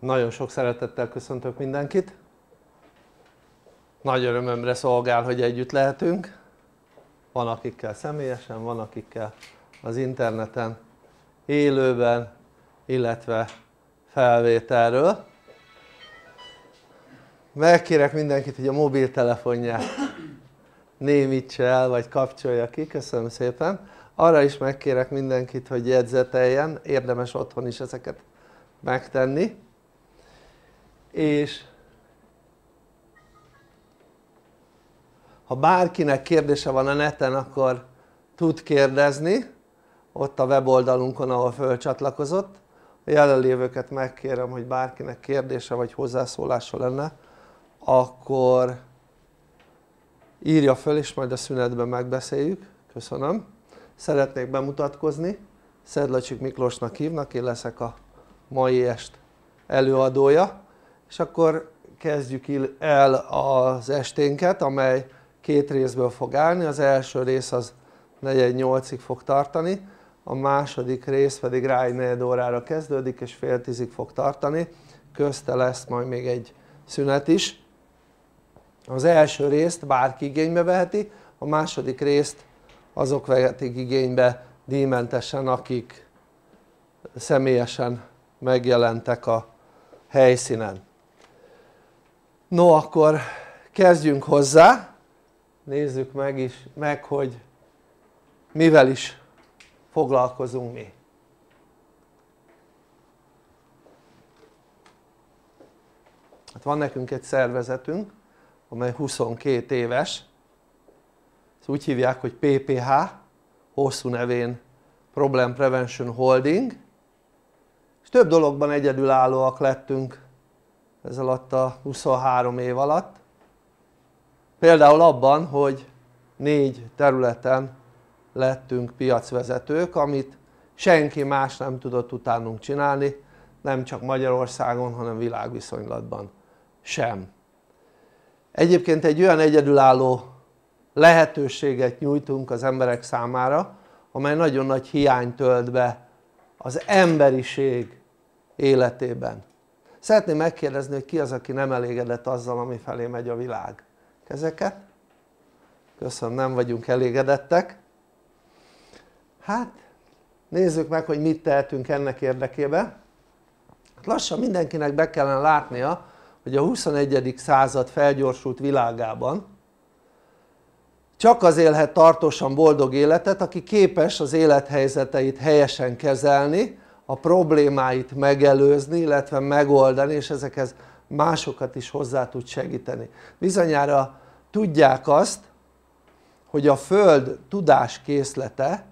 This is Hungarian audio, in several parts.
Nagyon sok szeretettel köszöntök mindenkit. Nagy örömömre szolgál, hogy együtt lehetünk. Van akikkel személyesen, van akikkel az interneten, élőben, illetve felvételről. Megkérek mindenkit, hogy a mobiltelefonját némítsa el, vagy kapcsolja ki, köszönöm szépen. Arra is megkérek mindenkit, hogy jegyzeteljen, érdemes otthon is ezeket megtenni. És ha bárkinek kérdése van a neten, akkor tud kérdezni, ott a weboldalunkon, ahol fölcsatlakozott. A jelenlévőket megkérem, hogy bárkinek kérdése vagy hozzászólása lenne, akkor írja föl, és majd a szünetben megbeszéljük. Köszönöm. Szeretnék bemutatkozni, Szedlacsik Miklósnak hívnak, én leszek a mai est előadója, és akkor kezdjük el az esténket, amely két részből fog állni. Az első rész az 4:08-ig fog tartani, a második rész pedig rá 4 órára kezdődik, és fél 10-ig fog tartani, közte lesz majd még egy szünet is. Az első részt bárki igénybe veheti, a második részt azok vehetik igénybe díjmentesen, akik személyesen megjelentek a helyszínen. No, akkor kezdjünk hozzá, nézzük meg, hogy mivel is foglalkozunk mi. Hát van nekünk egy szervezetünk, amely 22 éves, ezt úgy hívják, hogy PPH, hosszú nevén Problem Prevention Holding, és több dologban egyedülállóak lettünk ez alatt a 23 év alatt. Például abban, hogy 4 területen lettünk piacvezetők, amit senki más nem tudott utánunk csinálni, nem csak Magyarországon, hanem világviszonylatban sem. Egyébként egy olyan egyedülálló lehetőséget nyújtunk az emberek számára, amely nagyon nagy hiányt tölt be az emberiség életében. Szeretném megkérdezni, hogy ki az, aki nem elégedett azzal, ami felé megy a világ? Kezeket? Köszönöm, nem vagyunk elégedettek. Hát nézzük meg, hogy mit tehetünk ennek érdekében. Lassan mindenkinek be kellene látnia, hogy a 21. század felgyorsult világában csak az élhet tartósan boldog életet, aki képes az élethelyzeteit helyesen kezelni, a problémáit megelőzni, illetve megoldani, és ezekhez másokat is hozzá tud segíteni. Bizonyára tudják azt, hogy a Föld tudáskészlete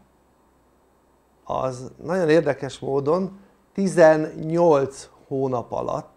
az nagyon érdekes módon 18 hónap alatt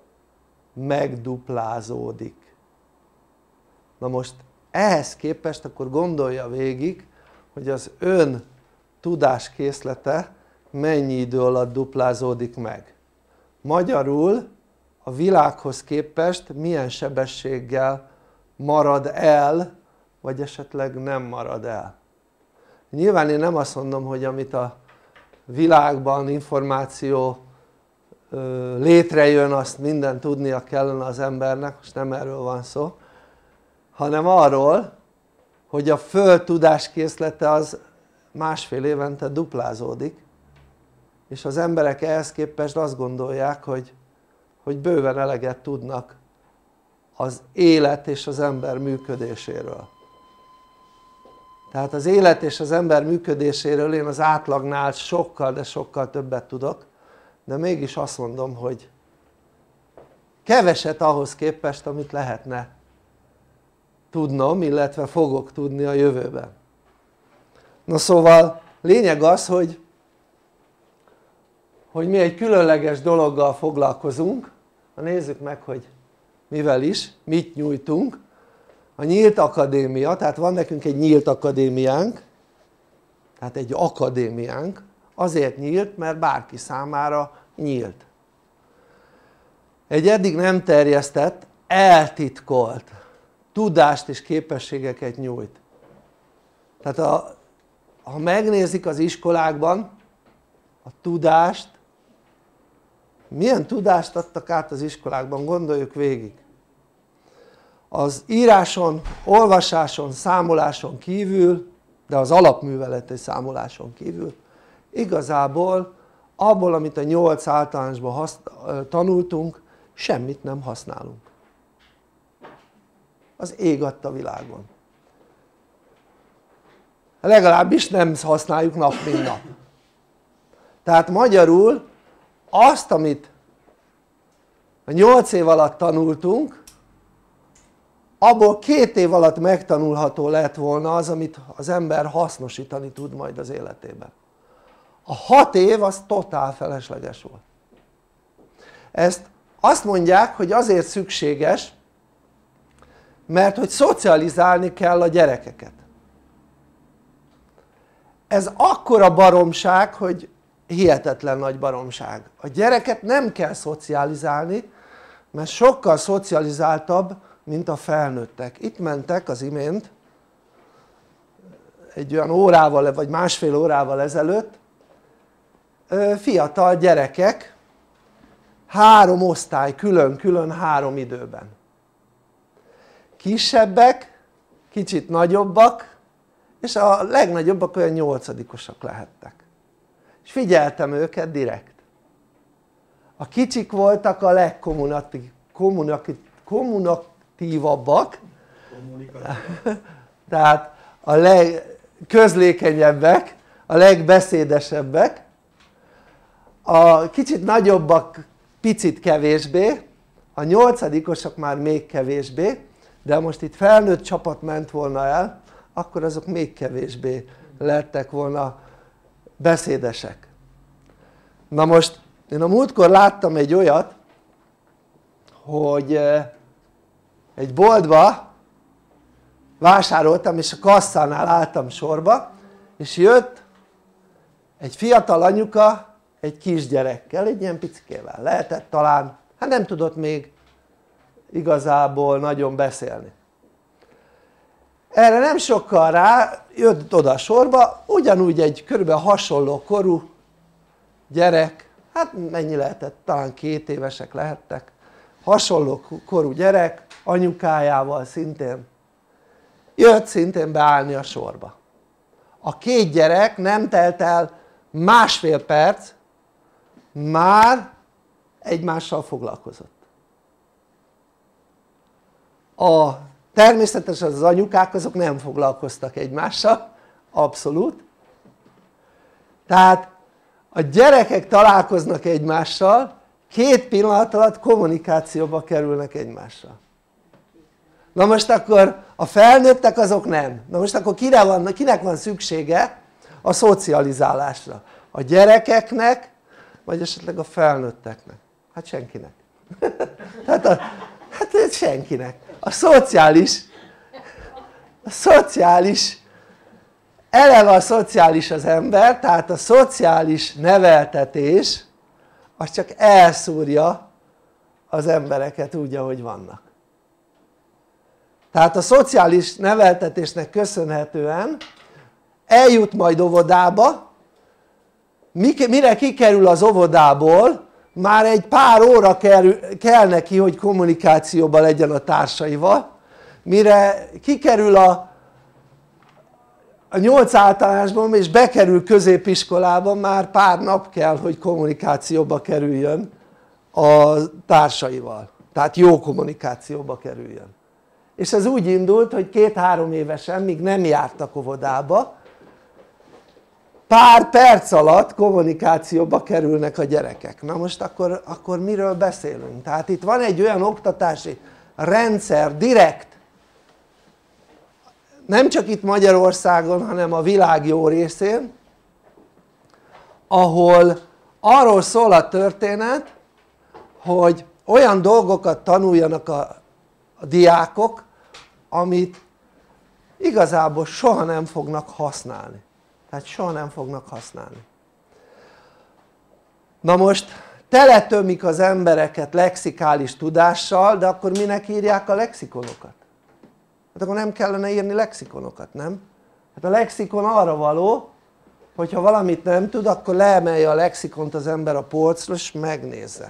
megduplázódik. Na most ehhez képest akkor gondolja végig, hogy az ön tudáskészlete mennyi idő alatt duplázódik meg. Magyarul a világhoz képest milyen sebességgel marad el, vagy esetleg nem marad el. Nyilván én nem azt mondom, hogy amit a világban információ létrejön, azt mindent tudnia kellene az embernek, most nem erről van szó, hanem arról, hogy a Föld tudáskészlete az másfél évente duplázódik, és az emberek ehhez képest azt gondolják, hogy bőven eleget tudnak az élet és az ember működéséről. Tehát az élet és az ember működéséről én az átlagnál sokkal, de sokkal többet tudok, de mégis azt mondom, hogy keveset ahhoz képest, amit lehetne tudnom, illetve fogok tudni a jövőben. Na szóval lényeg az, hogy mi egy különleges dologgal foglalkozunk. Nézzük meg, hogy mivel is, mit nyújtunk. A Nyílt Akadémia, tehát van nekünk egy nyílt akadémiánk, tehát egy akadémiánk, azért nyílt, mert bárki számára nyílt. Egy eddig nem terjesztett, eltitkolt tudást és képességeket nyújt. Tehát ha megnézik az iskolákban a tudást, milyen tudást adtak át az iskolákban, gondoljuk végig. Az íráson, olvasáson, számoláson kívül, de az alapműveleti számoláson kívül igazából abból, amit a 8 általánosban tanultunk, semmit nem használunk az ég adta világon, legalábbis nem használjuk nap mint nap. Tehát magyarul azt, amit a 8 év alatt tanultunk, abból 2 év alatt megtanulható lett volna az, amit az ember hasznosítani tud majd az életében. A 6 év az totál felesleges volt. Ezt azt mondják, hogy azért szükséges, mert hogy szocializálni kell a gyerekeket. Ez akkora baromság, hogy hihetetlen nagy baromság. A gyereket nem kell szocializálni, mert sokkal szocializáltabb, mint a felnőttek. Itt mentek az imént egy olyan órával vagy másfél órával ezelőtt fiatal gyerekek 3 osztály, külön-külön 3 időben. Kisebbek, kicsit nagyobbak, és a legnagyobbak olyan 8-osak lehettek. És figyeltem őket direkt. A kicsik voltak a legkommunikatívabbak, tehát a legközlékenyebbek, a legbeszédesebbek, a kicsit nagyobbak picit kevésbé, a 8-osok már még kevésbé, de most itt felnőtt csapat ment volna el, akkor azok még kevésbé lettek volna beszédesek. Na most én a múltkor láttam egy olyat, hogy egy boltba vásároltam, és a kasszánál álltam sorba, és jött egy fiatal anyuka egy kisgyerekkel, egy ilyen picikével, lehetett talán, hát nem tudott még igazából nagyon beszélni. Erre nem sokkal rá jött oda a sorba ugyanúgy egy körülbelül hasonló korú gyerek, hát mennyi lehetett, talán 2 évesek lehettek, hasonló korú gyerek anyukájával szintén jött szintén beállni a sorba. A 2 gyerek nem telt el másfél perc, már egymással foglalkozott. Természetesen az anyukák azok nem foglalkoztak egymással, abszolút. Tehát a gyerekek találkoznak egymással, 2 pillanat alatt kommunikációba kerülnek egymással. Na most akkor a felnőttek azok nem. Na most akkor kinek van szüksége a szocializálásra? A gyerekeknek, vagy esetleg a felnőtteknek? Hát senkinek. Hát senkinek. A szociális, eleve a szociális az ember, tehát a szociális neveltetés az csak elszúrja az embereket úgy, ahogy vannak. Tehát a szociális neveltetésnek köszönhetően eljut majd óvodába, mire kikerül az óvodából, már egy pár óra kell neki, hogy kommunikációban legyen a társaival, mire kikerül a 8 általánosban és bekerül középiskolába, már pár nap kell, hogy kommunikációba kerüljön a társaival, tehát jó kommunikációba kerüljön. És ez úgy indult, hogy 2-3 évesen, míg nem jártak óvodába, pár perc alatt kommunikációba kerülnek a gyerekek. Na most akkor miről beszélünk? Tehát itt van egy olyan oktatási rendszer direkt, nem csak itt Magyarországon, hanem a világ jó részén, ahol arról szól a történet, hogy olyan dolgokat tanuljanak a diákok, amit igazából soha nem fognak használni. Tehát soha nem fognak használni. Na most teletömik az embereket lexikális tudással, de akkor minek írják a lexikonokat? Hát akkor nem kellene írni lexikonokat, nem? Hát a lexikon arra való, hogyha valamit nem tud, akkor leemelje a lexikont az ember a polcra és megnézze.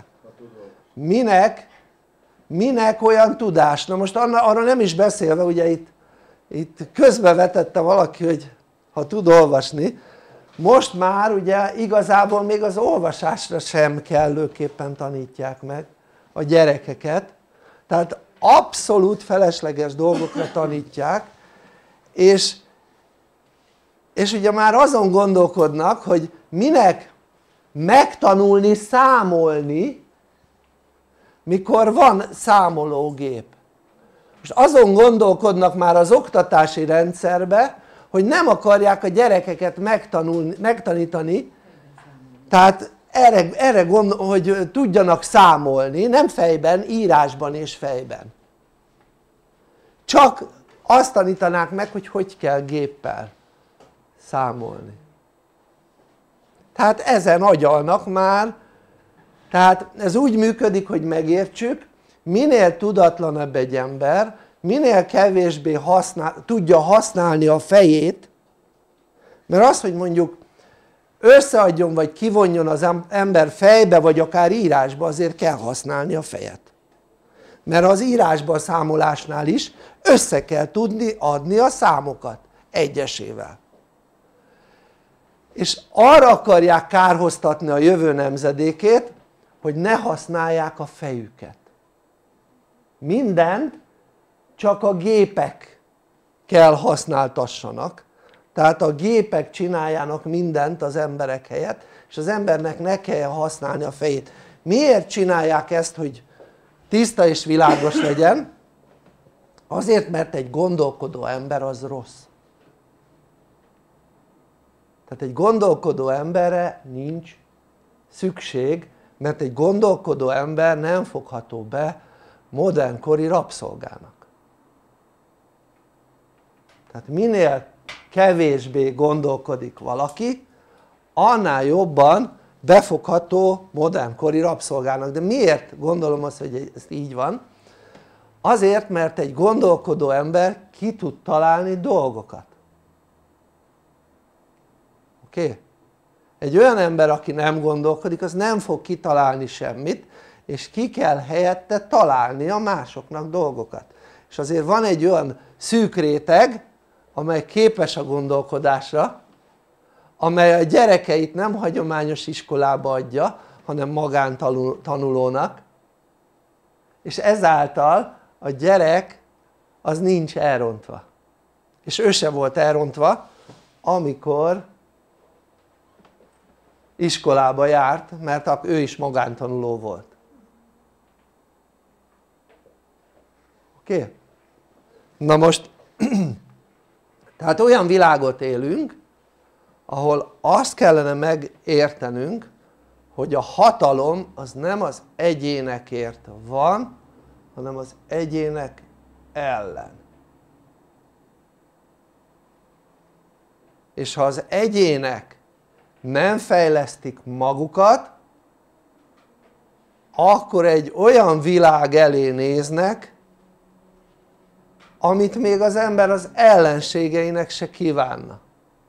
Minek olyan tudás? Na most arra nem is beszélve, ugye itt közbevetette valaki, hogy ha tud olvasni, most már ugye igazából még az olvasásra sem kellőképpen tanítják meg a gyerekeket, tehát abszolút felesleges dolgokra tanítják, és ugye már azon gondolkodnak, hogy minek megtanulni számolni, mikor van számológép. Most azon gondolkodnak már az oktatási rendszerbe, hogy nem akarják a gyerekeket megtanítani, tehát erre hogy tudjanak számolni, nem fejben, írásban és fejben. Csak azt tanítanák meg, hogy hogy kell géppel számolni. Tehát ezen agyalnak már, tehát ez úgy működik, hogy megértsük, minél tudatlanabb egy ember, minél kevésbé tudja használni a fejét, mert az, hogy mondjuk összeadjon vagy kivonjon az ember fejbe vagy akár írásba, azért kell használni a fejet, mert az írásban a számolásnál is össze kell tudni adni a számokat egyesével, és arra akarják kárhoztatni a jövő nemzedékét, hogy ne használják a fejüket. Mindent csak a gépek kell használtassanak, tehát a gépek csináljának mindent az emberek helyett, és az embernek ne kelljen használni a fejét. Miért csinálják ezt, hogy tiszta és világos legyen? Azért, mert egy gondolkodó ember az rossz. Tehát egy gondolkodó emberre nincs szükség, mert egy gondolkodó ember nem fogható be modernkori rabszolgának. Tehát minél kevésbé gondolkodik valaki, annál jobban befogható modernkori rabszolgának. De miért gondolom azt, hogy ez így van? Azért, mert egy gondolkodó ember ki tud találni dolgokat. Oké? Egy olyan ember, aki nem gondolkodik, az nem fog kitalálni semmit, és ki kell helyette találnia másoknak dolgokat. És azért van egy olyan szűk réteg, amely képes a gondolkodásra, amely a gyerekeit nem hagyományos iskolába adja, hanem magántanulónak, és ezáltal a gyerek az nincs elrontva. És ő se volt elrontva, amikor iskolába járt, mert ő is magántanuló volt. Oké? Na most tehát olyan világot élünk, ahol azt kellene megértenünk, hogy a hatalom az nem az egyénekért van, hanem az egyének ellen. És ha az egyének nem fejlesztik magukat, akkor egy olyan világ elé néznek, amit még az ember az ellenségeinek se kívánna.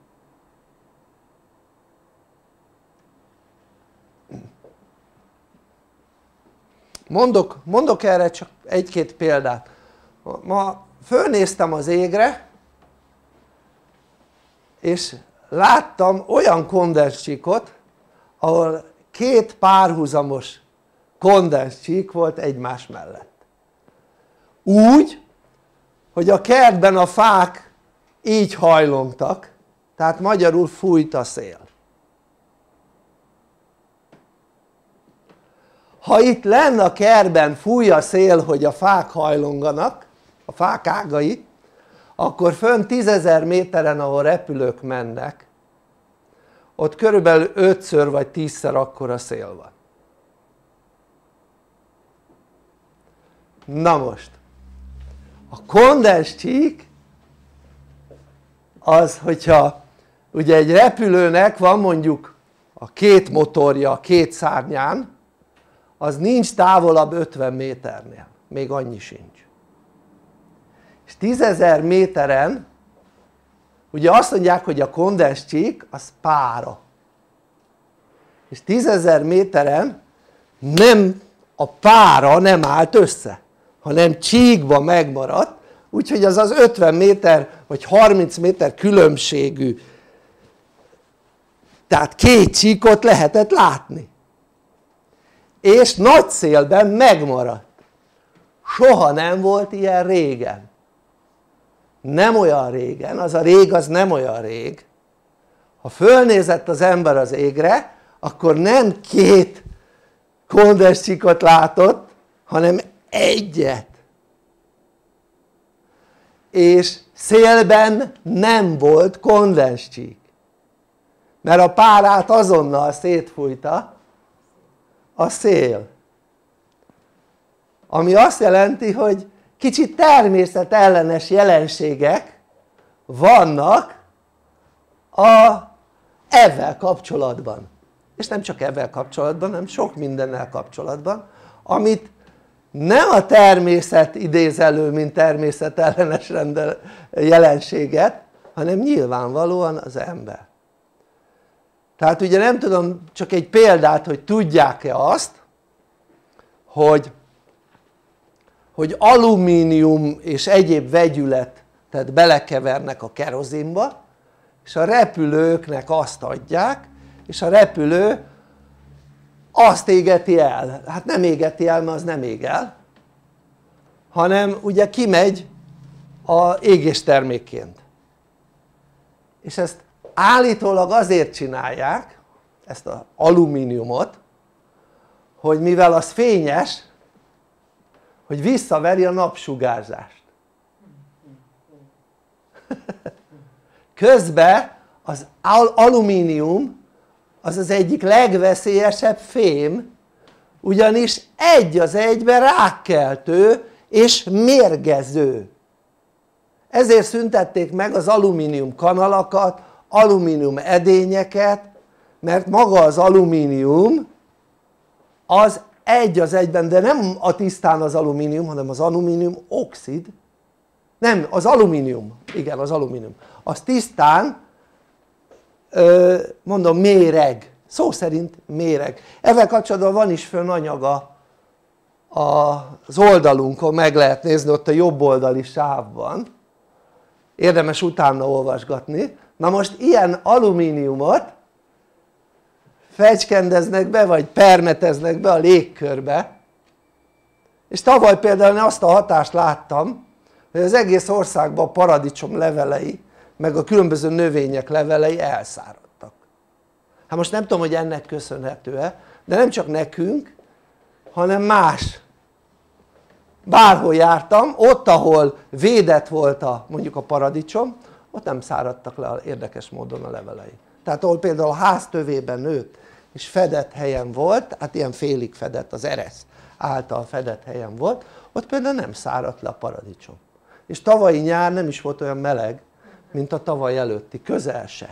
Mondok erre csak egy-két példát. Ma fölnéztem az égre, és láttam olyan kondenscsíkot, ahol két párhuzamos kondenscsík volt egymás mellett. Úgy, hogy a kertben a fák így hajlongtak, tehát magyarul fújt a szél. Ha itt lenne a kertben fúj a szél, hogy a fák hajlonganak, a fák ágai, akkor fönn 10 000 méteren, ahol repülők mennek, ott körülbelül 5-ször vagy 10-szer akkora szél van. Na most, a kondenscsík az, hogyha ugye egy repülőnek van mondjuk a két motorja a két szárnyán, az nincs távolabb 50 méternél, még annyi sincs. És 10 000 méteren ugye azt mondják, hogy a kondenscsík az pára, és 10.000 méteren nem, a pára nem állt össze, hanem csíkba megmaradt, úgyhogy az 50 méter vagy 30 méter különbségű, tehát két csíkot lehetett látni, és nagy szélben megmaradt. Soha nem volt ilyen régen, nem olyan régen, az a rég az nem olyan rég. Ha fölnézett az ember az égre, akkor nem két kondenscsíkot látott, hanem egyet, és szélben nem volt kondenscsík, mert a párát azonnal szétfújta a szél, ami azt jelenti, hogy kicsit természetellenes jelenségek vannak ezzel kapcsolatban, és nem csak ezzel kapcsolatban, hanem sok mindennel kapcsolatban, amit nem a természet idéz elő, mint természetellenes jelenséget, hanem nyilvánvalóan az ember. Tehát ugye nem tudom, csak egy példát, hogy tudják-e azt, hogy alumínium és egyéb vegyületet belekevernek a kerozinba, és a repülőknek azt adják, és a repülő azt égeti el, hát nem égeti el, mert az nem ég el, hanem ugye kimegy a égéstermékként, és ezt állítólag azért csinálják, ezt az alumíniumot, hogy mivel az fényes, hogy visszaveri a napsugárzást. Közben az alumínium az az egyik legveszélyesebb fém, ugyanis egy az egyben rákkeltő és mérgező. Ezért szüntették meg az alumínium kanalakat, alumínium edényeket, mert maga az alumínium az egy az egyben, de nem a tisztán az alumínium, hanem az alumínium oxid, nem, az alumínium, igen, az alumínium, az tisztán, mondom, méreg, szó szerint méreg. Ezzel kapcsolatban van is fönn anyaga az oldalunkon, meg lehet nézni, ott a jobb oldali sávban, érdemes utána olvasgatni. Na most ilyen alumíniumot fecskendeznek be, vagy permeteznek be a légkörbe, és tavaly például azt a hatást láttam, hogy az egész országban a paradicsom levelei, meg a különböző növények levelei elszáradtak. Hát most nem tudom, hogy ennek köszönhető-e, de nem csak nekünk, hanem más. Bárhol jártam, ott ahol védett volt mondjuk a paradicsom, ott nem száradtak le érdekes módon a levelei. Tehát ahol például a ház tövében nőtt és fedett helyen volt, hát ilyen félig fedett, az eresz által fedett helyen volt, ott például nem száradt le a paradicsom. És tavalyi nyár nem is volt olyan meleg, mint a tavaly előtti, közel se.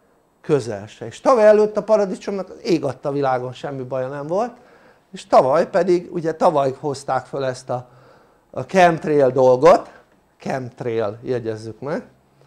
És tavaly előtt a paradicsomnak az ég adta világon semmi baja nem volt, és tavaly pedig, ugye tavaly hozták föl ezt a chemtrail dolgot, chemtrail, jegyezzük meg,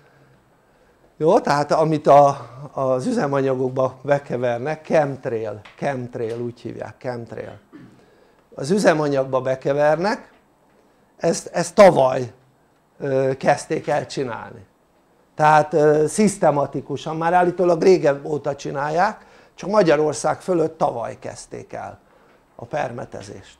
jó, tehát amit az üzemanyagokba bekevernek, chemtrail, úgy hívják, chemtrail, az üzemanyagba bekevernek, ezt tavaly kezdték el csinálni, tehát szisztematikusan, már állítólag régebb óta csinálják, csak Magyarország fölött tavaly kezdték el a permetezést.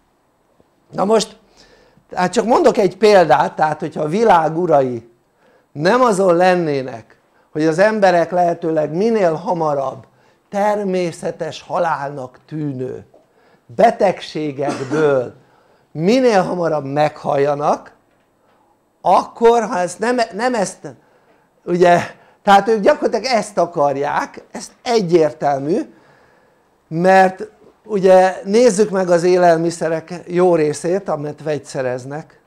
Na most, hát csak mondok egy példát, tehát hogyha a világ urai nem azon lennének, hogy az emberek lehetőleg minél hamarabb természetes halálnak tűnő betegségekből minél hamarabb meghalljanak, akkor ha ezt nem ezt, ugye, tehát ők gyakorlatilag ezt akarják, ezt egyértelmű, mert ugye nézzük meg az élelmiszerek jó részét, amit vegyszereznek.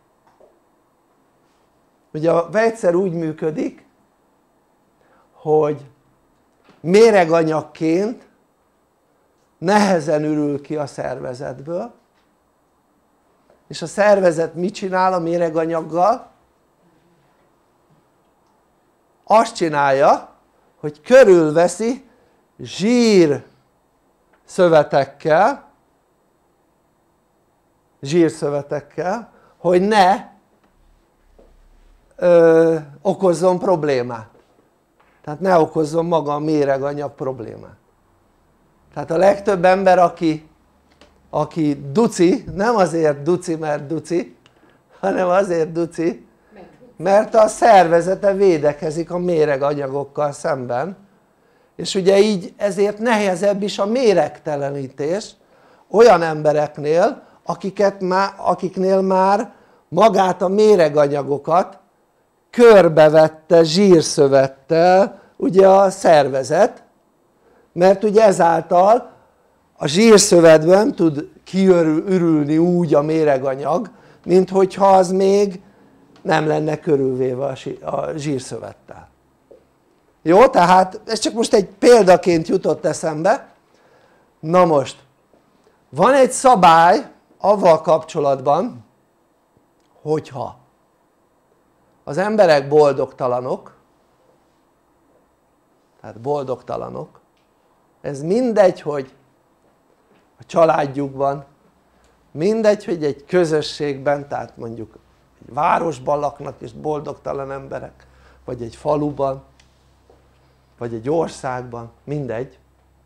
Ugye a vegyszer úgy működik, hogy méreganyagként nehezen ürül ki a szervezetből, és a szervezet mit csinál a méreganyaggal? azt csinálja, hogy körülveszi zsírszövetekkel, hogy ne okozzon problémát, tehát ne okozzon maga a méreganyag problémát. Tehát a legtöbb ember aki duci, nem azért duci mert duci, hanem azért duci mert a szervezete védekezik a méreganyagokkal szemben, és ugye így ezért nehezebb is a méregtelenítés olyan embereknél akiknél már magát a méreganyagokat körbevette zsírszövettel ugye a szervezet, mert ugye ezáltal a zsírszövetben tud kiürülni úgy a méreganyag, mint hogyha az még nem lenne körülvéve a zsírszövettel. Jó, tehát ez csak most egy példaként jutott eszembe. Na most van egy szabály avval kapcsolatban, hogyha az emberek boldogtalanok, tehát boldogtalanok, ez mindegy, hogy a családjukban, mindegy, hogy egy közösségben, tehát mondjuk egy városban laknak és boldogtalan emberek, vagy egy faluban, vagy egy országban, mindegy,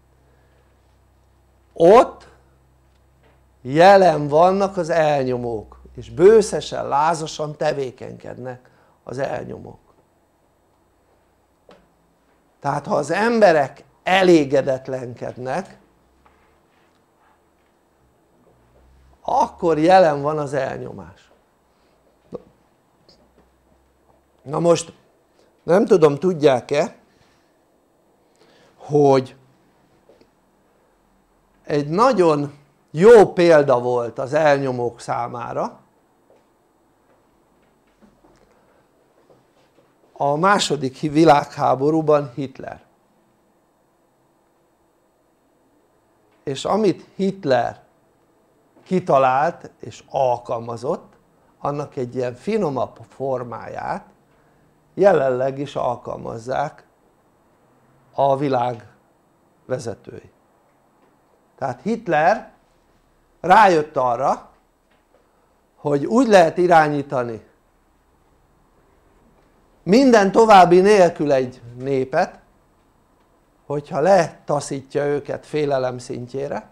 ott jelen vannak az elnyomók, és bőszesen, lázasan tevékenykednek az elnyomók. Tehát ha az emberek elégedetlenkednek, akkor jelen van az elnyomás. Na most nem tudom, tudják-e, hogy egy nagyon jó példa volt az elnyomók számára a második világháborúban Hitler. És amit Hitler kitalált és alkalmazott, annak egy ilyen finomabb formáját jelenleg is alkalmazzák a világ vezetői. Tehát Hitler rájött arra, hogy úgy lehet irányítani minden további nélkül egy népet, hogyha letaszítja őket félelem szintjére,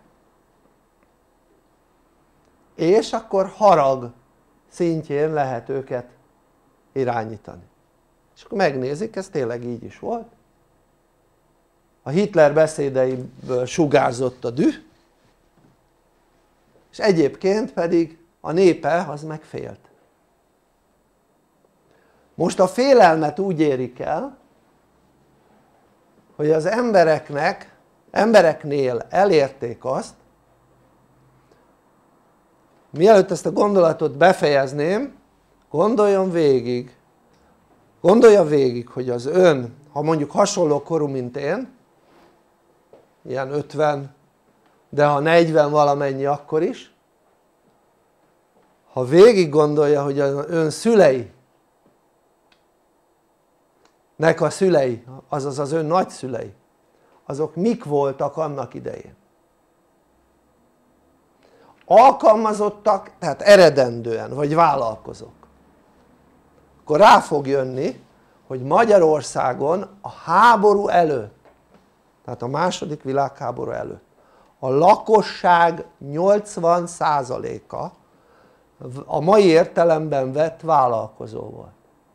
és akkor harag szintjén lehet őket irányítani. És akkor megnézik, ez tényleg így is volt. A Hitler beszédeiből sugárzott a düh, és egyébként pedig a népe az meg félt. Most a félelmet úgy érik el, hogy az embereknél elérték azt, mielőtt ezt a gondolatot befejezném, gondolja végig, hogy az ön, ha mondjuk hasonló korú mint én, ilyen 50, de ha 40 valamennyi akkor is, ha végig gondolja, hogy az ön szülei, nek a szülei, azaz az ön nagyszülei, azok mik voltak annak idején? Alkalmazottak, tehát eredendően, vagy vállalkozók, akkor rá fog jönni, hogy Magyarországon a háború előtt, tehát a második világháború előtt a lakosság 80%-a a mai értelemben vett vállalkozó volt.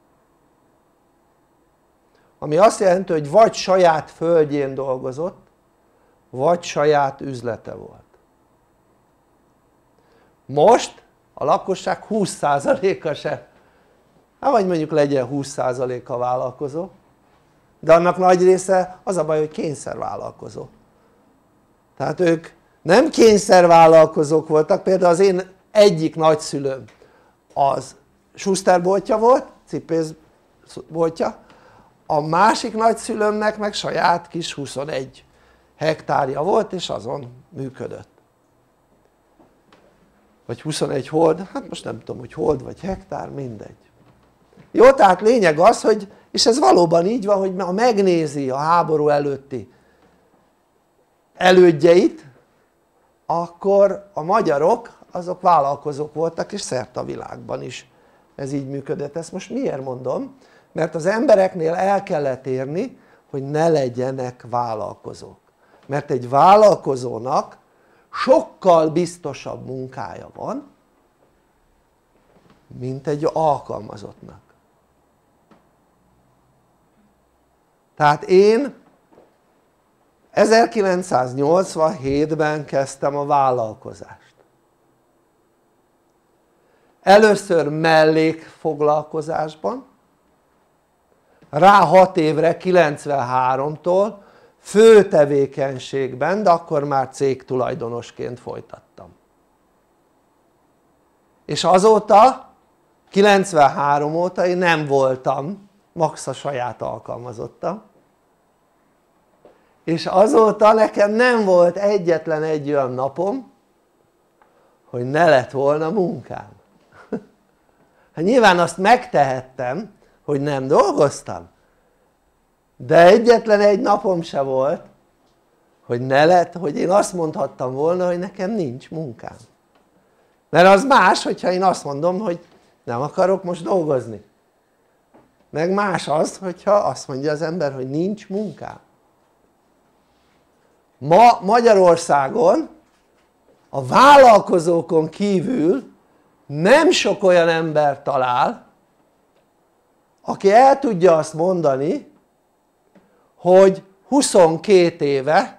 Ami azt jelenti, hogy vagy saját földjén dolgozott, vagy saját üzlete volt. Most a lakosság 20%-a se, vagy mondjuk legyen 20%-a vállalkozó, de annak nagy része az a baj, hogy kényszervállalkozó. Tehát ők nem kényszervállalkozók voltak, például az én egyik nagyszülőm az Schusterboltja volt, cipészboltja, a másik nagyszülőmnek meg saját kis 21 hektárja volt, és azon működött. Vagy 21 hold, hát most nem tudom, hogy hold vagy hektár, mindegy. Jó, tehát lényeg az, hogy, és ez valóban így van, hogy ha megnézi a háború előtti elődjeit, akkor a magyarok azok vállalkozók voltak, és szerte a világban is ez így működött. Ezt most miért mondom? Mert az embereknél el kellett érni, hogy ne legyenek vállalkozók. Mert egy vállalkozónak sokkal biztosabb munkája van, mint egy alkalmazottnak. Tehát én 1987-ben kezdtem a vállalkozást. Először mellékfoglalkozásban, rá 6 évre 93-tól fő tevékenységben, de akkor már cégtulajdonosként folytattam. És azóta, 93 óta én nem voltam max a saját alkalmazottam, és azóta nekem nem volt egyetlen egy olyan napom, hogy ne lett volna munkám. Hát nyilván azt megtehettem, hogy nem dolgoztam, de egyetlen egy napom se volt, hogy én azt mondhattam volna, hogy nekem nincs munkám. Mert az más, hogyha én azt mondom, hogy nem akarok most dolgozni. Meg más az, hogyha azt mondja az ember, hogy nincs munkám. Ma Magyarországon a vállalkozókon kívül nem sok olyan ember talál, aki el tudja azt mondani, hogy 22 éve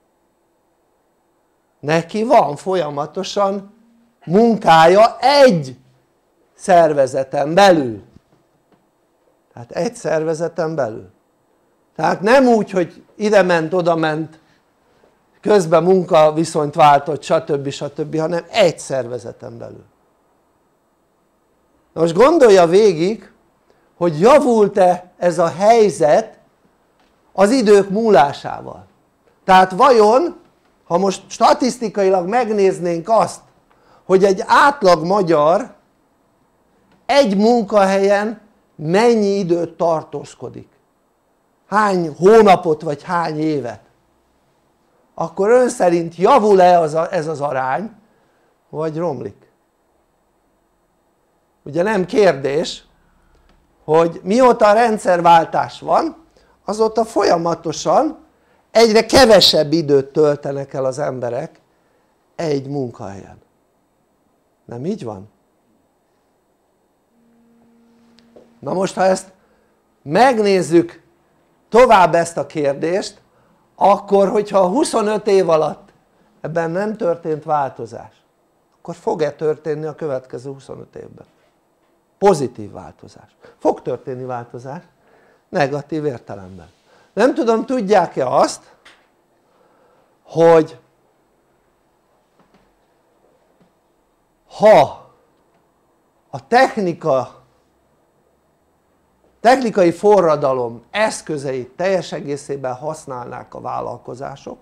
neki van folyamatosan munkája egy szervezeten belül. Tehát egy szervezeten belül. Tehát nem úgy, hogy ide ment, oda ment, közben munkaviszonyt váltott, stb. Hanem egy szervezeten belül. Na most gondolja végig, hogy javult-e ez a helyzet az idők múlásával. Tehát vajon, ha most statisztikailag megnéznénk azt, hogy egy átlag magyar egy munkahelyen mennyi időt tartózkodik, hány hónapot vagy hány évet, akkor ön szerint javul-e ez az arány, vagy romlik? Ugye nem kérdés, hogy mióta a rendszerváltás van, azóta folyamatosan egyre kevesebb időt töltenek el az emberek egy munkahelyen. Nem így van? Na most, ha ezt megnézzük tovább ezt a kérdést, akkor hogyha 25 év alatt ebben nem történt változás, akkor fog-e történni a következő 25 évben? Pozitív változás. Fog történni változás, negatív értelemben. Nem tudom, tudják-e azt, hogy ha a technikai forradalom eszközeit teljes egészében használnák a vállalkozások,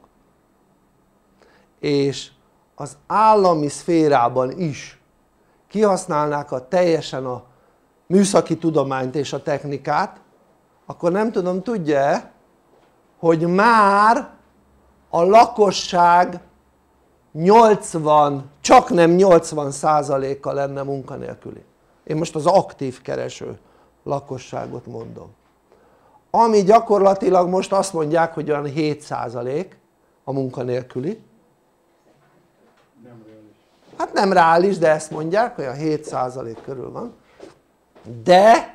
és az állami szférában is kihasználnák teljesen a műszaki tudományt és a technikát, akkor nem tudom, tudja-e, hogy már a lakosság csaknem 80%-a lenne munkanélküli. Én most az aktív kereső lakosságot mondom. Ami gyakorlatilag most azt mondják, hogy olyan 7% a munkanélküli. Nem reális. Hát nem reális, de ezt mondják, olyan 7% körül van. De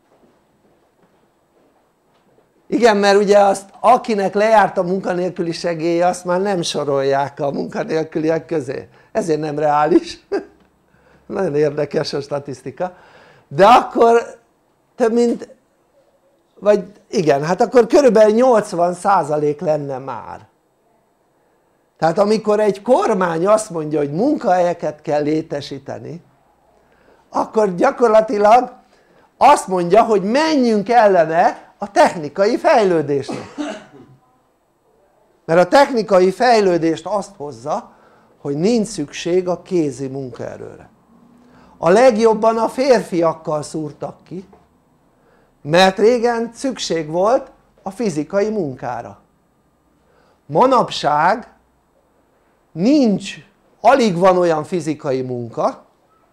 igen, mert ugye azt, akinek lejárt a munkanélküli segélye, azt már nem sorolják a munkanélküliek közé. Ezért nem reális. Nagyon érdekes a statisztika. De akkor több mint, vagy igen, hát akkor körülbelül 80% lenne már. Tehát amikor egy kormány azt mondja, hogy munkahelyeket kell létesíteni, akkor gyakorlatilag azt mondja, hogy menjünk ellene a technikai fejlődésnek. Mert a technikai fejlődést azt hozza, hogy nincs szükség a kézi munkaerőre. A legjobban a férfiakkal szúrtak ki, mert régen szükség volt a fizikai munkára. Manapság alig van olyan fizikai munka,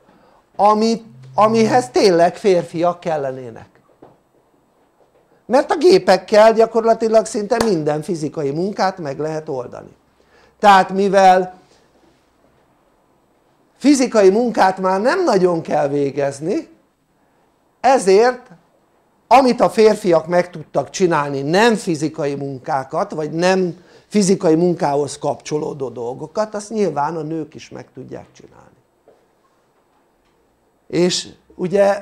amihez tényleg férfiak kellenének. Mert a gépekkel gyakorlatilag szinte minden fizikai munkát meg lehet oldani. Tehát mivel fizikai munkát már nem nagyon kell végezni, ezért amit a férfiak meg tudtak csinálni, nem fizikai munkákat, vagy nem fizikai munkához kapcsolódó dolgokat, azt nyilván a nők is meg tudják csinálni. És ugye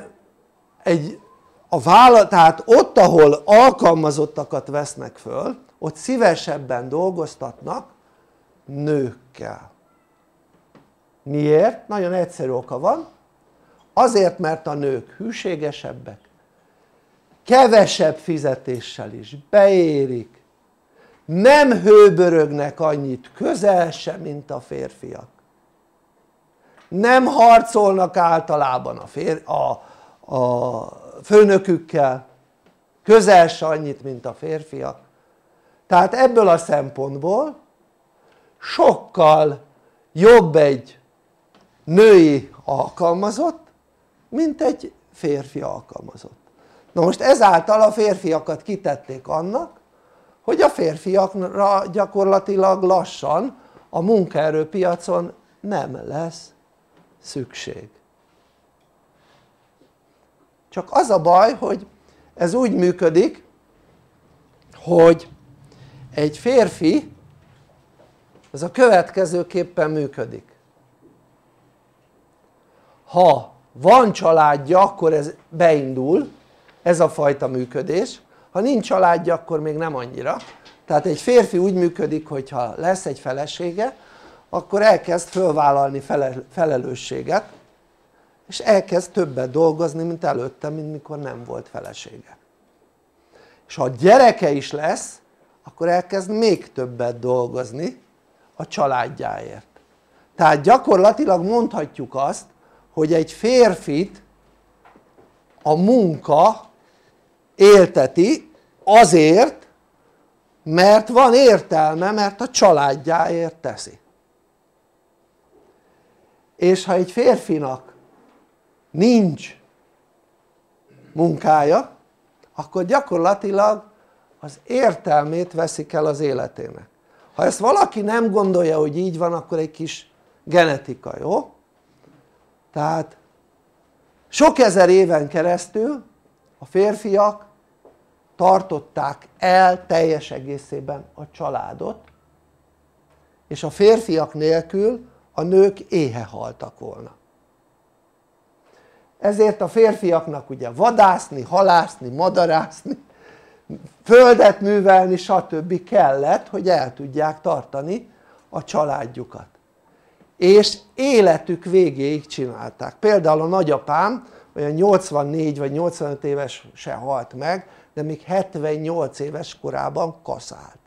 tehát ott, ahol alkalmazottakat vesznek föl, ott szívesebben dolgoztatnak nőkkel. Miért? Nagyon egyszerű oka van. Azért, mert a nők hűségesebbek, kevesebb fizetéssel is beérik, nem hőbörögnek annyit, közel sem, mint a férfiak. Nem harcolnak általában a főnökükkel, közel se annyit, mint a férfiak. Tehát ebből a szempontból sokkal jobb egy női alkalmazott, mint egy férfi alkalmazott. Na most ezáltal a férfiakat kitették annak, hogy a férfiakra gyakorlatilag lassan a munkaerőpiacon nem lesz szükség. Csak az a baj, hogy ez úgy működik, hogy egy férfi az a következőképpen működik. Ha van családja, akkor ez beindul, ez a fajta működés. Ha nincs családja, akkor még nem annyira. Tehát egy férfi úgy működik, hogy ha lesz egy felesége, akkor elkezd fölvállalni felelősséget, és elkezd többet dolgozni, mint előtte, mint mikor nem volt felesége. És ha gyereke is lesz, akkor elkezd még többet dolgozni a családjáért. Tehát gyakorlatilag mondhatjuk azt, hogy egy férfit a munka élteti azért, mert van értelme, mert a családjáért teszi. És ha egy férfinak nincs munkája, akkor gyakorlatilag az értelmét veszik el az életének. Ha ezt valaki nem gondolja, hogy így van, akkor egy kis genetika, jó? Tehát sok ezer éven keresztül a férfiak tartották el teljes egészében a családot, és a férfiak nélkül a nők éhe haltak volna. Ezért a férfiaknak ugye vadászni, halászni, madarászni, földet művelni, stb. Kellett, hogy el tudják tartani a családjukat. És életük végéig csinálták. Például a nagyapám olyan 84 vagy 85 éves se halt meg, de még 78 éves korában kaszált.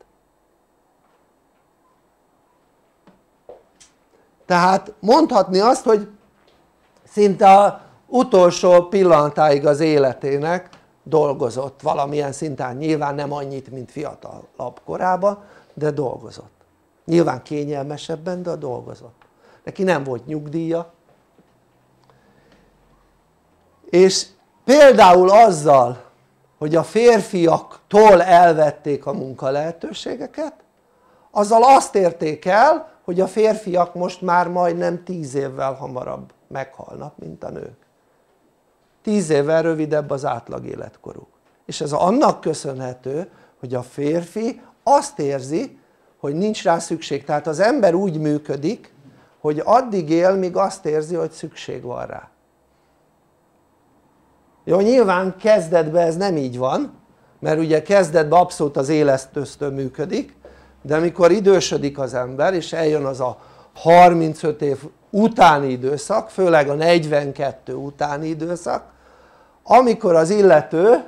Tehát mondhatni azt, hogy szinte az utolsó pillanatáig az életének dolgozott valamilyen szinten, nyilván nem annyit, mint fiatalabb korában, de dolgozott. Nyilván kényelmesebben, de dolgozott. Neki nem volt nyugdíja. És például azzal, hogy a férfiaktól elvették a munkalehetőségeket, azzal azt érték el, hogy a férfiak most már majdnem 10 évvel hamarabb meghalnak, mint a nők. 10 évvel rövidebb az átlag életkoruk. És ez annak köszönhető, hogy a férfi azt érzi, hogy nincs rá szükség. Tehát az ember úgy működik, hogy addig él, míg azt érzi, hogy szükség van rá. Jó, nyilván kezdetben ez nem így van, mert ugye kezdetben abszolút az élesztőztől működik, de amikor idősödik az ember, és eljön az a 35 év utáni időszak, főleg a 42 utáni időszak, amikor az illető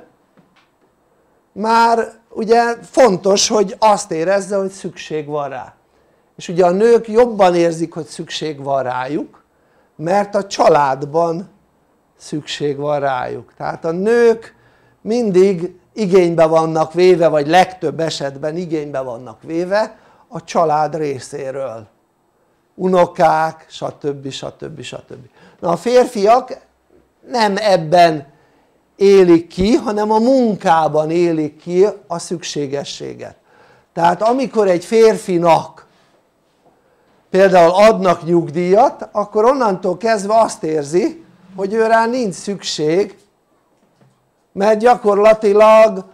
már ugye fontos, hogy azt érezze, hogy szükség van rá. És ugye a nők jobban érzik, hogy szükség van rájuk, mert a családban szükség van rájuk. Tehát a nők mindig igénybe vannak véve, vagy legtöbb esetben igénybe vannak véve a család részéről, unokák, stb. Stb. Stb. Na a férfiak nem ebben élik ki, hanem a munkában élik ki a szükségességet. Tehát amikor egy férfinak például adnak nyugdíjat, akkor onnantól kezdve azt érzi, hogy ő rá nincs szükség, mert gyakorlatilag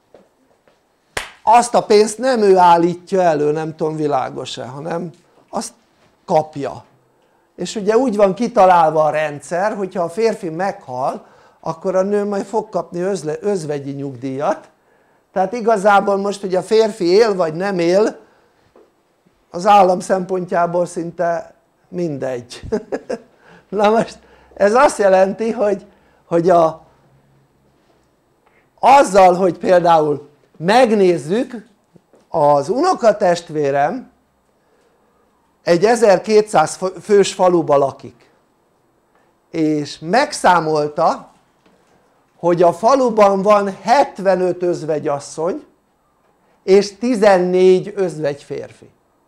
azt a pénzt nem ő állítja elő, nem tudom világos-e, hanem azt kapja. És ugye úgy van kitalálva a rendszer, hogyha a férfi meghal, akkor a nő majd fog kapni özvegyi nyugdíjat. Tehát igazából most, hogy a férfi él vagy nem él, az állam szempontjából szinte mindegy. Na most ez azt jelenti, hogy azzal, hogy például megnézzük, az unokatestvérem egy 1200 fős faluba lakik, és megszámolta, hogy a faluban van 75 özvegyasszony és 14 özvegy férfi.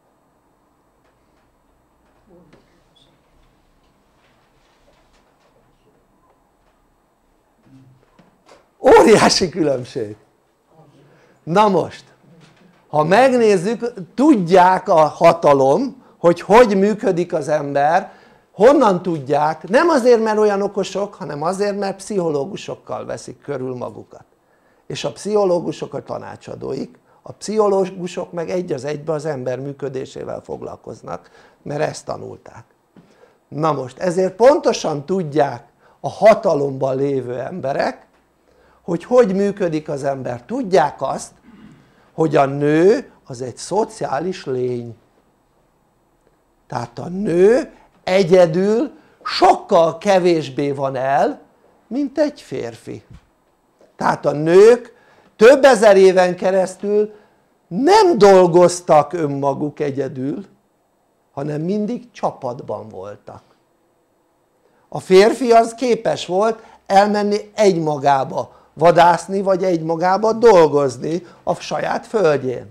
Óriási különbség. Na most, ha megnézzük, tudják a hatalom, hogy hogy működik az ember, honnan tudják? Nem azért, mert olyan okosok, hanem azért, mert pszichológusokkal veszik körül magukat. És a pszichológusok a tanácsadóik, a pszichológusok meg egy az egybe az ember működésével foglalkoznak, mert ezt tanulták. Na most, ezért pontosan tudják a hatalomban lévő emberek, hogy hogy működik az ember. Tudják azt, hogy a nő az egy szociális lény. Tehát a nő egyedül sokkal kevésbé van el, mint egy férfi. Tehát a nők több ezer éven keresztül nem dolgoztak önmaguk egyedül, hanem mindig csapatban voltak. A férfi az képes volt elmenni egymagába vadászni, vagy egymagába dolgozni a saját földjén.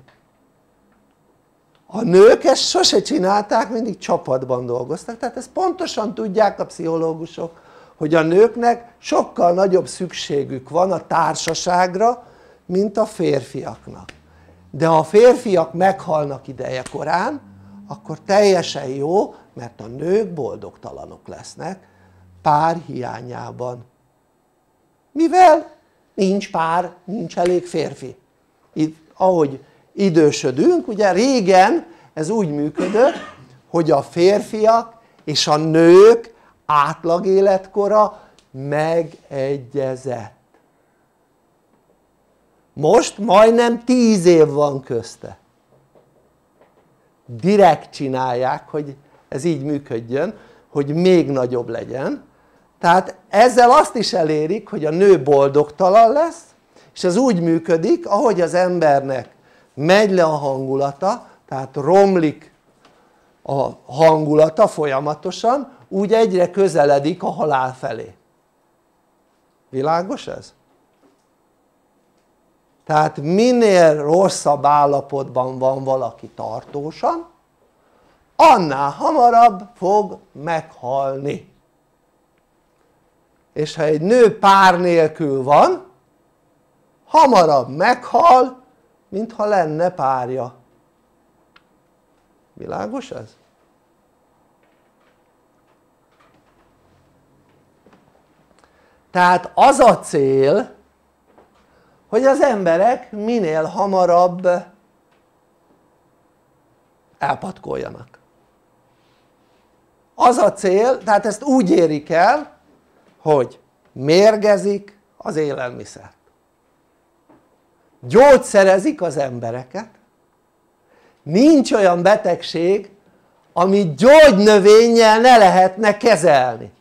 A nők ezt sose csinálták, mindig csapatban dolgoztak, tehát ezt pontosan tudják a pszichológusok, hogy a nőknek sokkal nagyobb szükségük van a társaságra, mint a férfiaknak. De ha a férfiak meghalnak idejekorán, akkor teljesen jó, mert a nők boldogtalanok lesznek pár hiányában. Mivel nincs pár, nincs elég férfi. Itt, ahogy idősödünk, ugye régen ez úgy működött, hogy a férfiak és a nők átlag életkora megegyezett. Most majdnem 10 év van közte. Direkt csinálják, hogy ez így működjön, hogy még nagyobb legyen. Tehát ezzel azt is elérik, hogy a nő boldogtalan lesz, és ez úgy működik, ahogy az embernek megy le a hangulata, tehát romlik a hangulata folyamatosan, úgy egyre közeledik a halál felé. Világos ez? Tehát minél rosszabb állapotban van valaki tartósan, annál hamarabb fog meghalni. És ha egy nő pár nélkül van, hamarabb meghal, mintha lenne párja. Világos ez? Tehát az a cél, hogy az emberek minél hamarabb elpatkoljanak. Az a cél, tehát ezt úgy érik el, hogy mérgezik az élelmiszert, gyógyszerezik az embereket, nincs olyan betegség, amit gyógynövényel ne lehetne kezelni.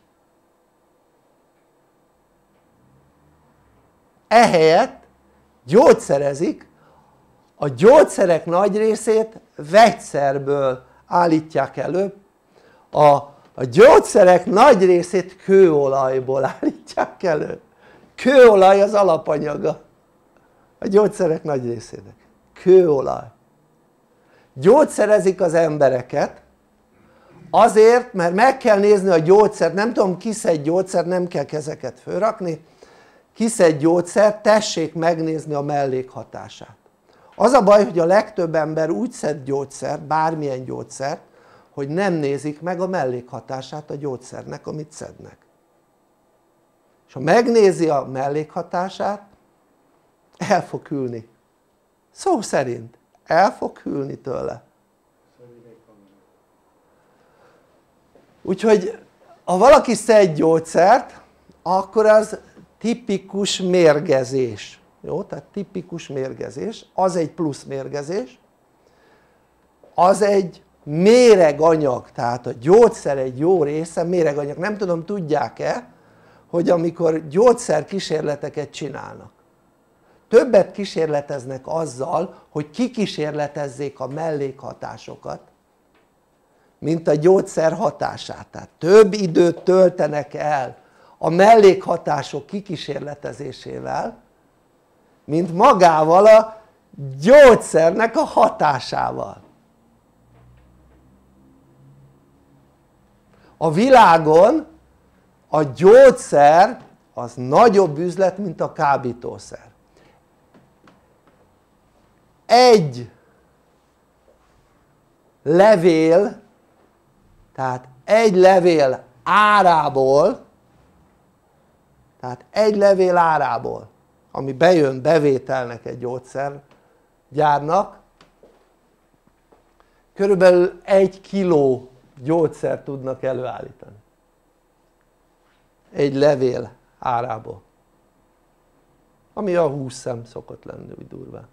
Ehelyett gyógyszerezik, a gyógyszerek nagy részét vegyszerből állítják elő, a gyógyszerek nagy részét kőolajból állítják elő. Kőolaj az alapanyaga a gyógyszerek nagy részének. Kőolaj. Gyógyszerezik az embereket azért, mert meg kell nézni a gyógyszert, nem tudom, kiszed gyógyszert, nem kell kezeket fölrakni, kiszed gyógyszert, tessék megnézni a mellékhatását. Az a baj, hogy a legtöbb ember úgy szed gyógyszert, bármilyen gyógyszert, hogy nem nézik meg a mellékhatását a gyógyszernek, amit szednek. És ha megnézi a mellékhatását, el fog hűlni. Szó szerint el fog hűlni tőle. Úgyhogy ha valaki szed gyógyszert, akkor az tipikus mérgezés. Jó? Tehát tipikus mérgezés, az egy plusz mérgezés, az egy méreganyag, tehát a gyógyszer egy jó része méreganyag. Nem tudom, tudják-e, hogy amikor gyógyszerkísérleteket csinálnak, többet kísérleteznek azzal, hogy kikísérletezzék a mellékhatásokat, mint a gyógyszer hatását. Tehát több időt töltenek el a mellékhatások kikísérletezésével, mint magával a gyógyszernek a hatásával. A világon a gyógyszer az nagyobb üzlet, mint a kábítószer. Egy levél, tehát egy levél árából, ami bejön bevételnek egy gyógyszergyárnak, körülbelül 1 kiló gyógyszert tudnak előállítani. Egy levél árából. Ami a 20 szem szokott lenni úgy durván.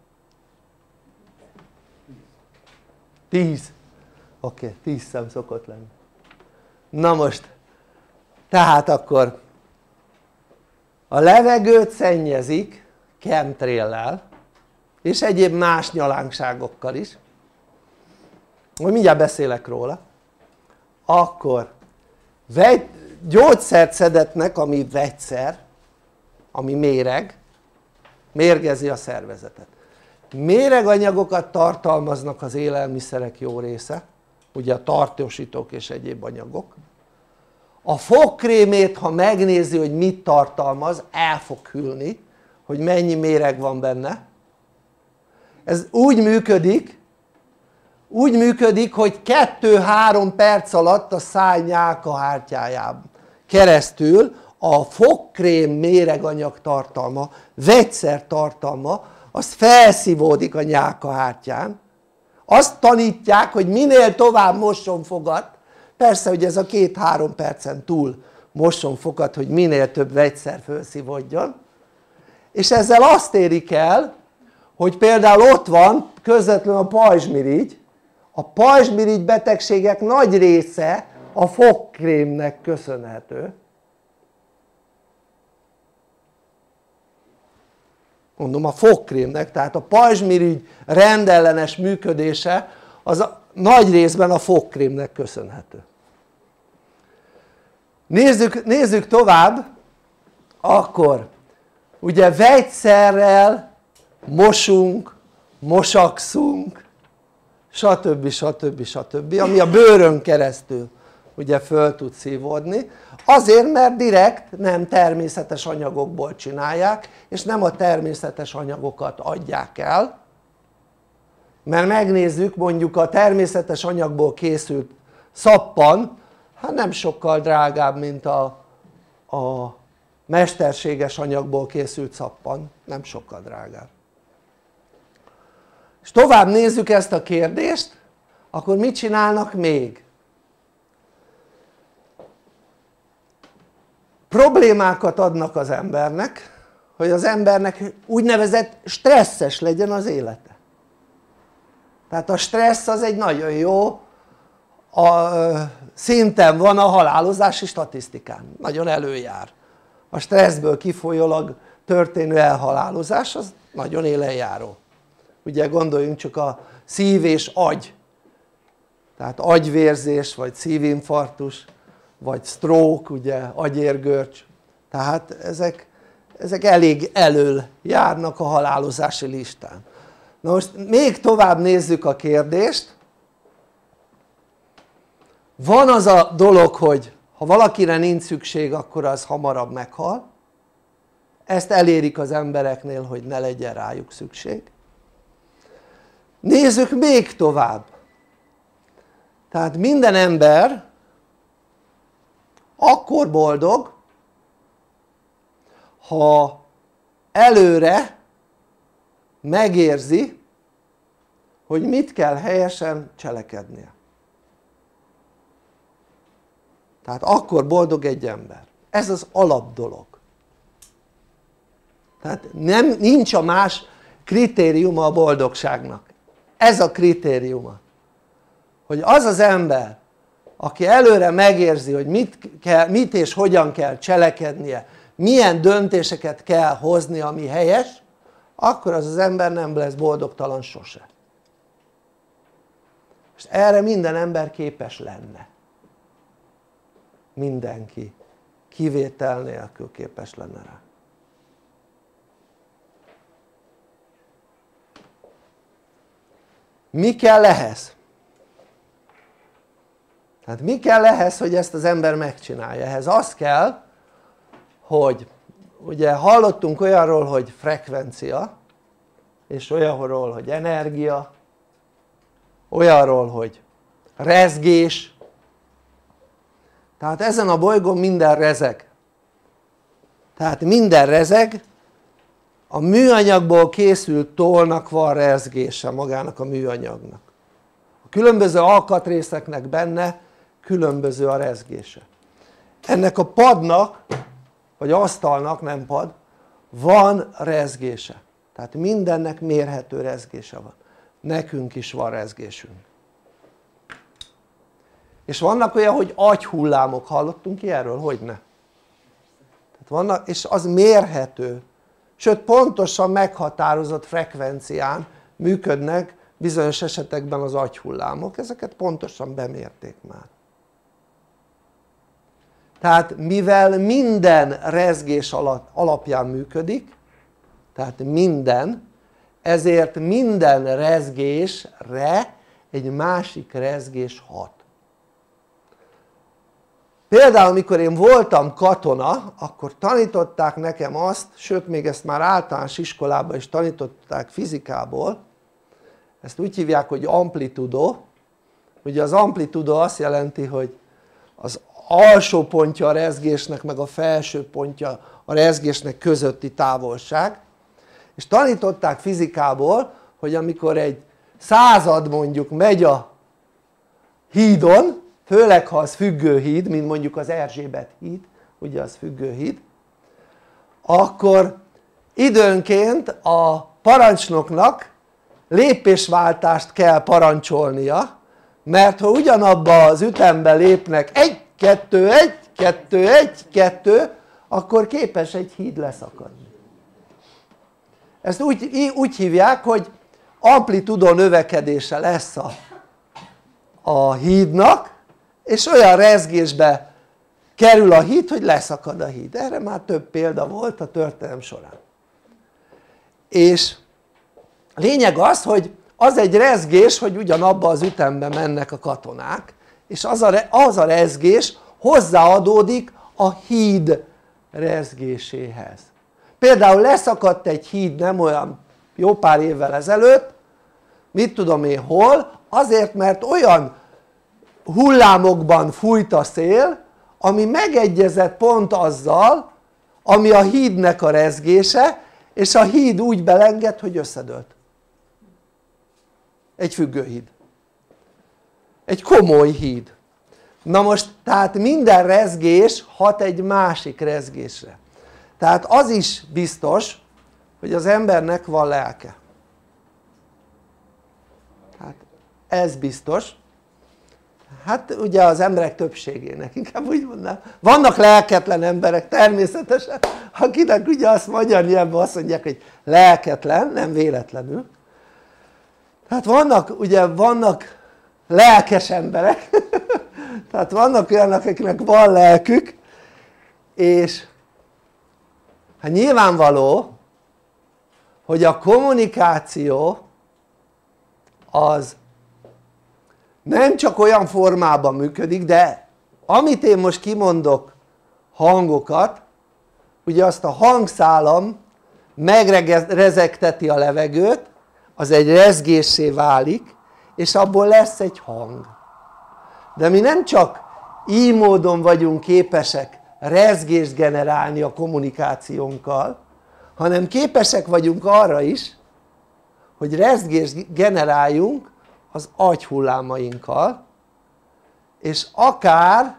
10. Oké, 10 szem szokott lenni. Na most, tehát akkor a levegőt szennyezik chemtraillel és egyéb más nyalánkságokkal is, majd mindjárt beszélek róla. Akkor gyógyszert szedetnek, ami vegyszer, ami méreg, mérgezi a szervezetet. Méreganyagokat tartalmaznak az élelmiszerek jó része, ugye a tartósítók és egyéb anyagok. A fogkrémét, ha megnézi, hogy mit tartalmaz, el fog hűlni, hogy mennyi méreg van benne. Ez úgy működik, hogy 2-3 perc alatt a száj nyálkahártyáján keresztül a fogkrém méreganyag tartalma, vegyszer tartalma, az felszívódik a nyálkahártyán. Azt tanítják, hogy minél tovább mosson fogat, persze, hogy ez a 2-3 percen túl mosson fogat, hogy minél több vegyszer felszívódjon, és ezzel azt érik el, hogy például ott van közvetlenül a pajzsmirigy. A pajzsmirigy betegségek nagy része a fogkrémnek köszönhető. Mondom, a fogkrémnek, tehát a pajzsmirigy rendellenes működése az nagy részben a fogkrémnek köszönhető. Nézzük tovább, akkor ugye vegyszerrel mosunk, mosakszunk, stb. Ami a bőrön keresztül ugye föl tud szívódni, azért, mert direkt nem természetes anyagokból csinálják, és nem a természetes anyagokat adják el, mert megnézzük, mondjuk a természetes anyagból készült szappan, hát nem sokkal drágább, mint a mesterséges anyagból készült szappan, nem sokkal drágább. És tovább nézzük ezt a kérdést, akkor mit csinálnak még? Problémákat adnak az embernek, hogy az embernek úgynevezett stresszes legyen az élete. Tehát a stressz az egy nagyon jó szinten van a halálozási statisztikán, nagyon előjár. A stresszből kifolyólag történő elhalálozás az nagyon élenjáró. Ugye gondoljunk csak a szív és agy, tehát agyvérzés, vagy szívinfarktus, vagy stroke, ugye agyérgörcs, tehát ezek elég elől járnak a halálozási listán. Na most még tovább nézzük a kérdést. Van az a dolog, hogy ha valakire nincs szükség, akkor az hamarabb meghal. Ezt elérik az embereknél, hogy ne legyen rájuk szükség. Nézzük még tovább. Tehát minden ember akkor boldog, ha előre megérzi, hogy mit kell helyesen cselekednie. Tehát akkor boldog egy ember. Ez az alap dolog. Tehát nincs a más kritériuma a boldogságnak. Ez a kritériuma. Hogy az az ember, aki előre megérzi, hogy mit és hogyan kell cselekednie, milyen döntéseket kell hozni, ami helyes, akkor az az ember nem lesz boldogtalan sose. És erre minden ember képes lenne. Mindenki, kivétel nélkül képes lenne rá. Mi kell ehhez? Tehát mi kell ehhez, hogy ezt az ember megcsinálja? Ehhez az kell, hogy ugye hallottunk olyanról, hogy frekvencia, és olyanról, hogy energia, olyanról, hogy rezgés. Tehát ezen a bolygón minden rezeg. Tehát minden rezeg, a műanyagból készült tollnak van rezgése magának a műanyagnak. A különböző alkatrészeknek benne különböző a rezgése. Ennek a padnak, vagy asztalnak, nem pad, van rezgése. Tehát mindennek mérhető rezgése van. Nekünk is van rezgésünk. És vannak olyan, hogy agyhullámok, hallottunk ilyenről? Hogyne? Tehát vannak, és az mérhető, sőt pontosan meghatározott frekvencián működnek bizonyos esetekben az agyhullámok, ezeket pontosan bemérték már. Tehát mivel minden rezgés alapján működik, tehát minden, ezért minden rezgésre egy másik rezgés hat. Például amikor én voltam katona, akkor tanították nekem azt, sőt még ezt már általános iskolában is tanították fizikából, ezt úgy hívják, hogy amplitudo. Ugye az amplitudo azt jelenti, hogy az alsó pontja a rezgésnek meg a felső pontja a rezgésnek közötti távolság, és tanították fizikából, hogy amikor egy század mondjuk megy a hídon, főleg ha az függőhíd, mint mondjuk az Erzsébet híd, ugye az függőhíd, akkor időnként a parancsnoknak lépésváltást kell parancsolnia, mert ha ugyanabba az ütemben lépnek 1, 2, 1, 2, 1, 2, akkor képes egy híd leszakadni. Ezt úgy hívják, hogy amplitudo növekedése lesz a hídnak, és olyan rezgésbe kerül a híd, hogy leszakad a híd. Erre már több példa volt a történelem során. És lényeg az, hogy az egy rezgés, hogy ugyanabba az ütemben mennek a katonák, és az a rezgés hozzáadódik a híd rezgéséhez. Például leszakadt egy híd nem olyan jó pár évvel ezelőtt, mit tudom én hol, azért mert olyan hullámokban fújt a szél, ami megegyezett pont azzal, ami a hídnek a rezgése, és a híd úgy belenged, hogy összedőlt. Egy függőhíd. Egy komoly híd. Na most, tehát minden rezgés hat egy másik rezgésre. Tehát az is biztos, hogy az embernek van lelke. Hát ez biztos. Hát ugye az emberek többségének, inkább úgy mondanám. Vannak lelketlen emberek természetesen, akinek ugye azt magyar nyelvben azt mondják, hogy lelketlen, nem véletlenül. Tehát vannak lelkes emberek, tehát vannak olyanok, akiknek van lelkük, és Hát nyilvánvaló, hogy a kommunikáció az nem csak olyan formában működik, de amit én most kimondok hangokat, ugye azt a hangszálam megrezegteti a levegőt, az egy rezgéssé válik, és abból lesz egy hang. De mi nem csak így módon vagyunk képesek rezgést generálni a kommunikációnkkal, hanem képesek vagyunk arra is, hogy rezgést generáljunk az agyhullámainkkal, és akár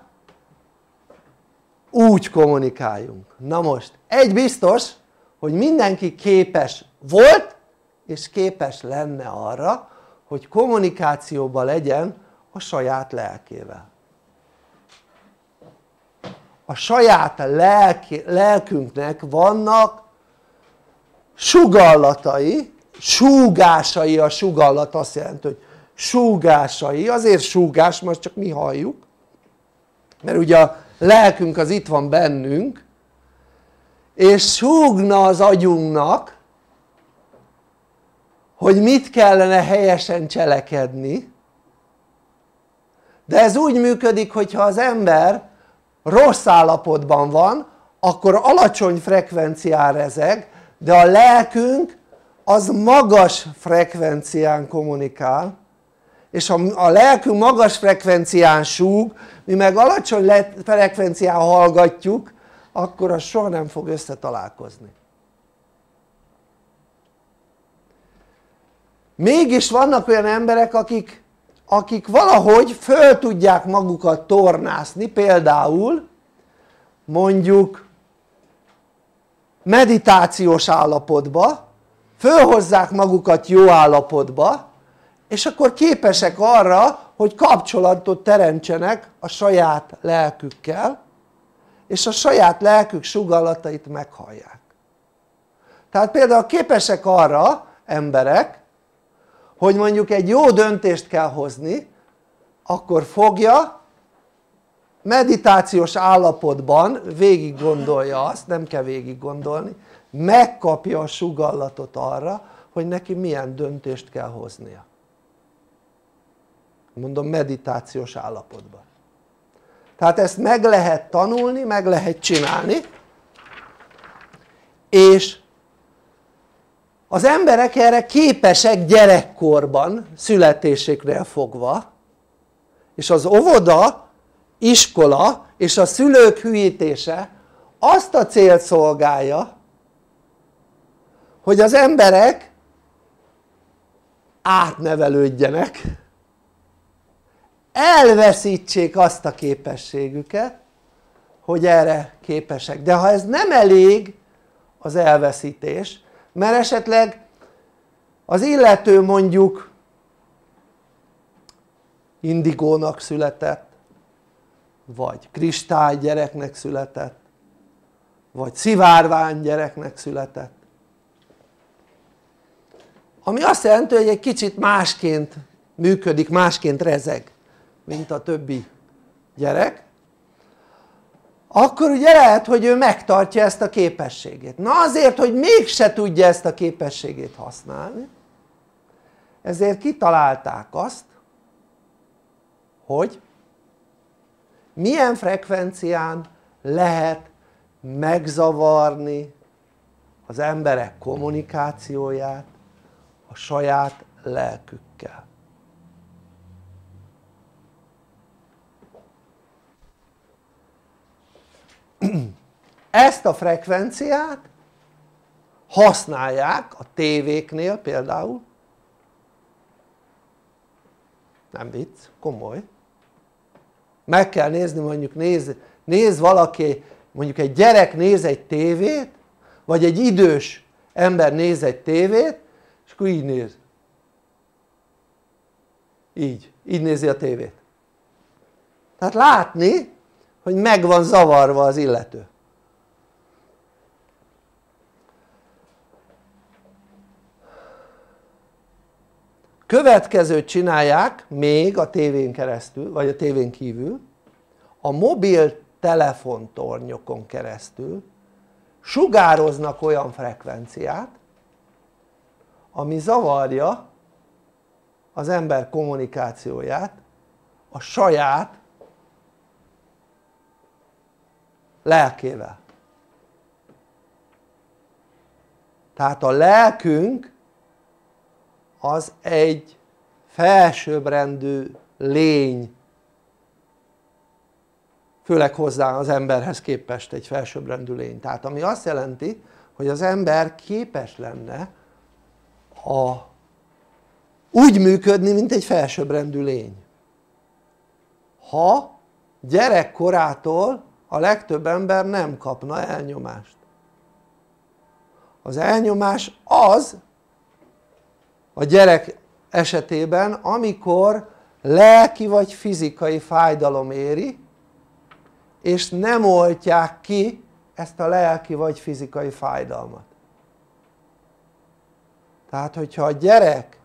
úgy kommunikáljunk. Na most, egy biztos, hogy mindenki képes volt, és képes lenne arra, hogy kommunikációban legyen a saját lelkével. A saját lelkünknek vannak sugallatai, súgásai, a sugallat azt jelenti, hogy súgásai, azért súgás, most csak mi halljuk, mert ugye a lelkünk az itt van bennünk, és súgna az agyunknak, hogy mit kellene helyesen cselekedni, de ez úgy működik, hogyha az ember rossz állapotban van, akkor alacsony frekvencián rezeg, de a lelkünk az magas frekvencián kommunikál, és ha a lelkünk magas frekvencián súg, mi meg alacsony frekvencián hallgatjuk, akkor az soha nem fog összetalálkozni. Mégis vannak olyan emberek, akik valahogy föl tudják magukat tornászni, például mondjuk meditációs állapotba, fölhozzák magukat jó állapotba, és akkor képesek arra, hogy kapcsolatot teremtsenek a saját lelkükkel, és a saját lelkük sugallatait meghallják. Tehát például képesek arra emberek, hogy mondjuk egy jó döntést kell hozni, akkor fogja, meditációs állapotban végig gondolja azt, nem kell végig gondolni, megkapja a sugallatot arra, hogy neki milyen döntést kell hoznia. Mondom, meditációs állapotban. Tehát ezt meg lehet tanulni, meg lehet csinálni, és az emberek erre képesek gyerekkorban, születéséknél fogva, és az óvoda, iskola és a szülők hülyítése azt a célt szolgálja, hogy az emberek átnevelődjenek, elveszítsék azt a képességüket, hogy erre képesek. De ha ez nem elég az elveszítés, mert esetleg az illető mondjuk indigónak született, vagy kristály gyereknek született, vagy szivárvány gyereknek született, ami azt jelenti, hogy egy kicsit másként működik, másként rezeg, mint a többi gyerek, akkor ugye lehet, hogy ő megtartja ezt a képességét. Na azért, hogy mégse tudja ezt a képességét használni, ezért kitalálták azt, hogy milyen frekvencián lehet megzavarni az emberek kommunikációját a saját lelkükkel. Ezt a frekvenciát használják a tévéknél például, nem vicc, komoly, meg kell nézni, mondjuk néz valaki, mondjuk egy gyerek néz egy tévét, vagy egy idős ember néz egy tévét, és akkor így néz, így nézi a tévét. Tehát látni, hogy meg van zavarva az illető. Következőt csinálják még a tévén keresztül, vagy a tévén kívül, a mobil telefontornyokon keresztül sugároznak olyan frekvenciát, ami zavarja az ember kommunikációját a saját lelkével. Tehát a lelkünk az egy felsőbbrendű lény, főleg hozzá az emberhez képest egy felsőbbrendű lény. Tehát ami azt jelenti, hogy az ember képes lenne úgy működni, mint egy felsőbbrendű lény. Ha gyerekkorától a legtöbb ember nem kapna elnyomást. Az elnyomás az a gyerek esetében, amikor lelki vagy fizikai fájdalom éri, és nem oltják ki ezt a lelki vagy fizikai fájdalmat. Tehát hogyha a gyerek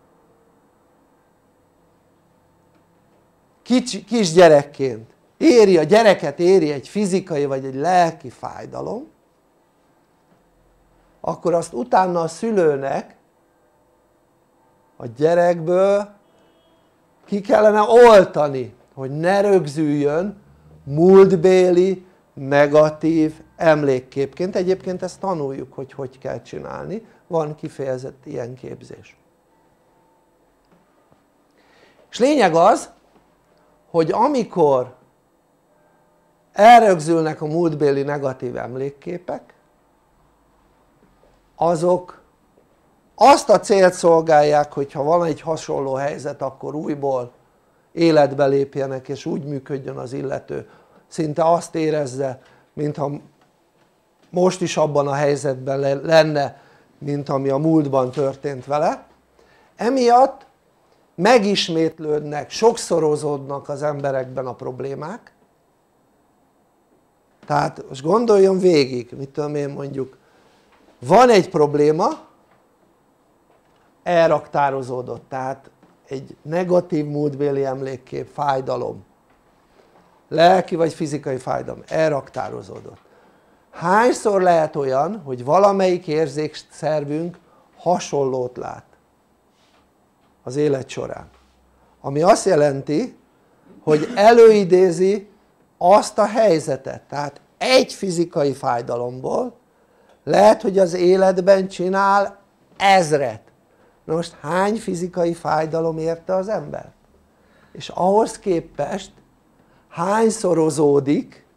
kisgyerekként a gyereket éri egy fizikai vagy egy lelki fájdalom, akkor azt utána a szülőnek a gyerekből ki kellene oltani, hogy ne rögzüljön múltbéli negatív emlékképként. Egyébként ezt tanuljuk, hogy hogy kell csinálni, van kifejezett ilyen képzés. És lényeg az, hogy amikor elrögzülnek a múltbéli negatív emlékképek, azok azt a célt szolgálják, hogy ha van egy hasonló helyzet, akkor újból életbe lépjenek és úgy működjön az illető, szinte azt érezze, mintha most is abban a helyzetben lenne, mint ami a múltban történt vele. Emiatt megismétlődnek, sokszorozódnak az emberekben a problémák. Tehát most gondoljon végig, mit tudom én, mondjuk van egy probléma, elraktározódott, tehát egy negatív múltbéli emlékkép, fájdalom, lelki vagy fizikai fájdalom, elraktározódott. Hányszor lehet olyan, hogy valamelyik érzékszervünk hasonlót lát az élet során? Ami azt jelenti, hogy előidézi azt a helyzetet, tehát egy fizikai fájdalomból lehet, hogy az életben csinál 1000-et. Na most hány fizikai fájdalom érte az embert? És ahhoz képest hányszorozódik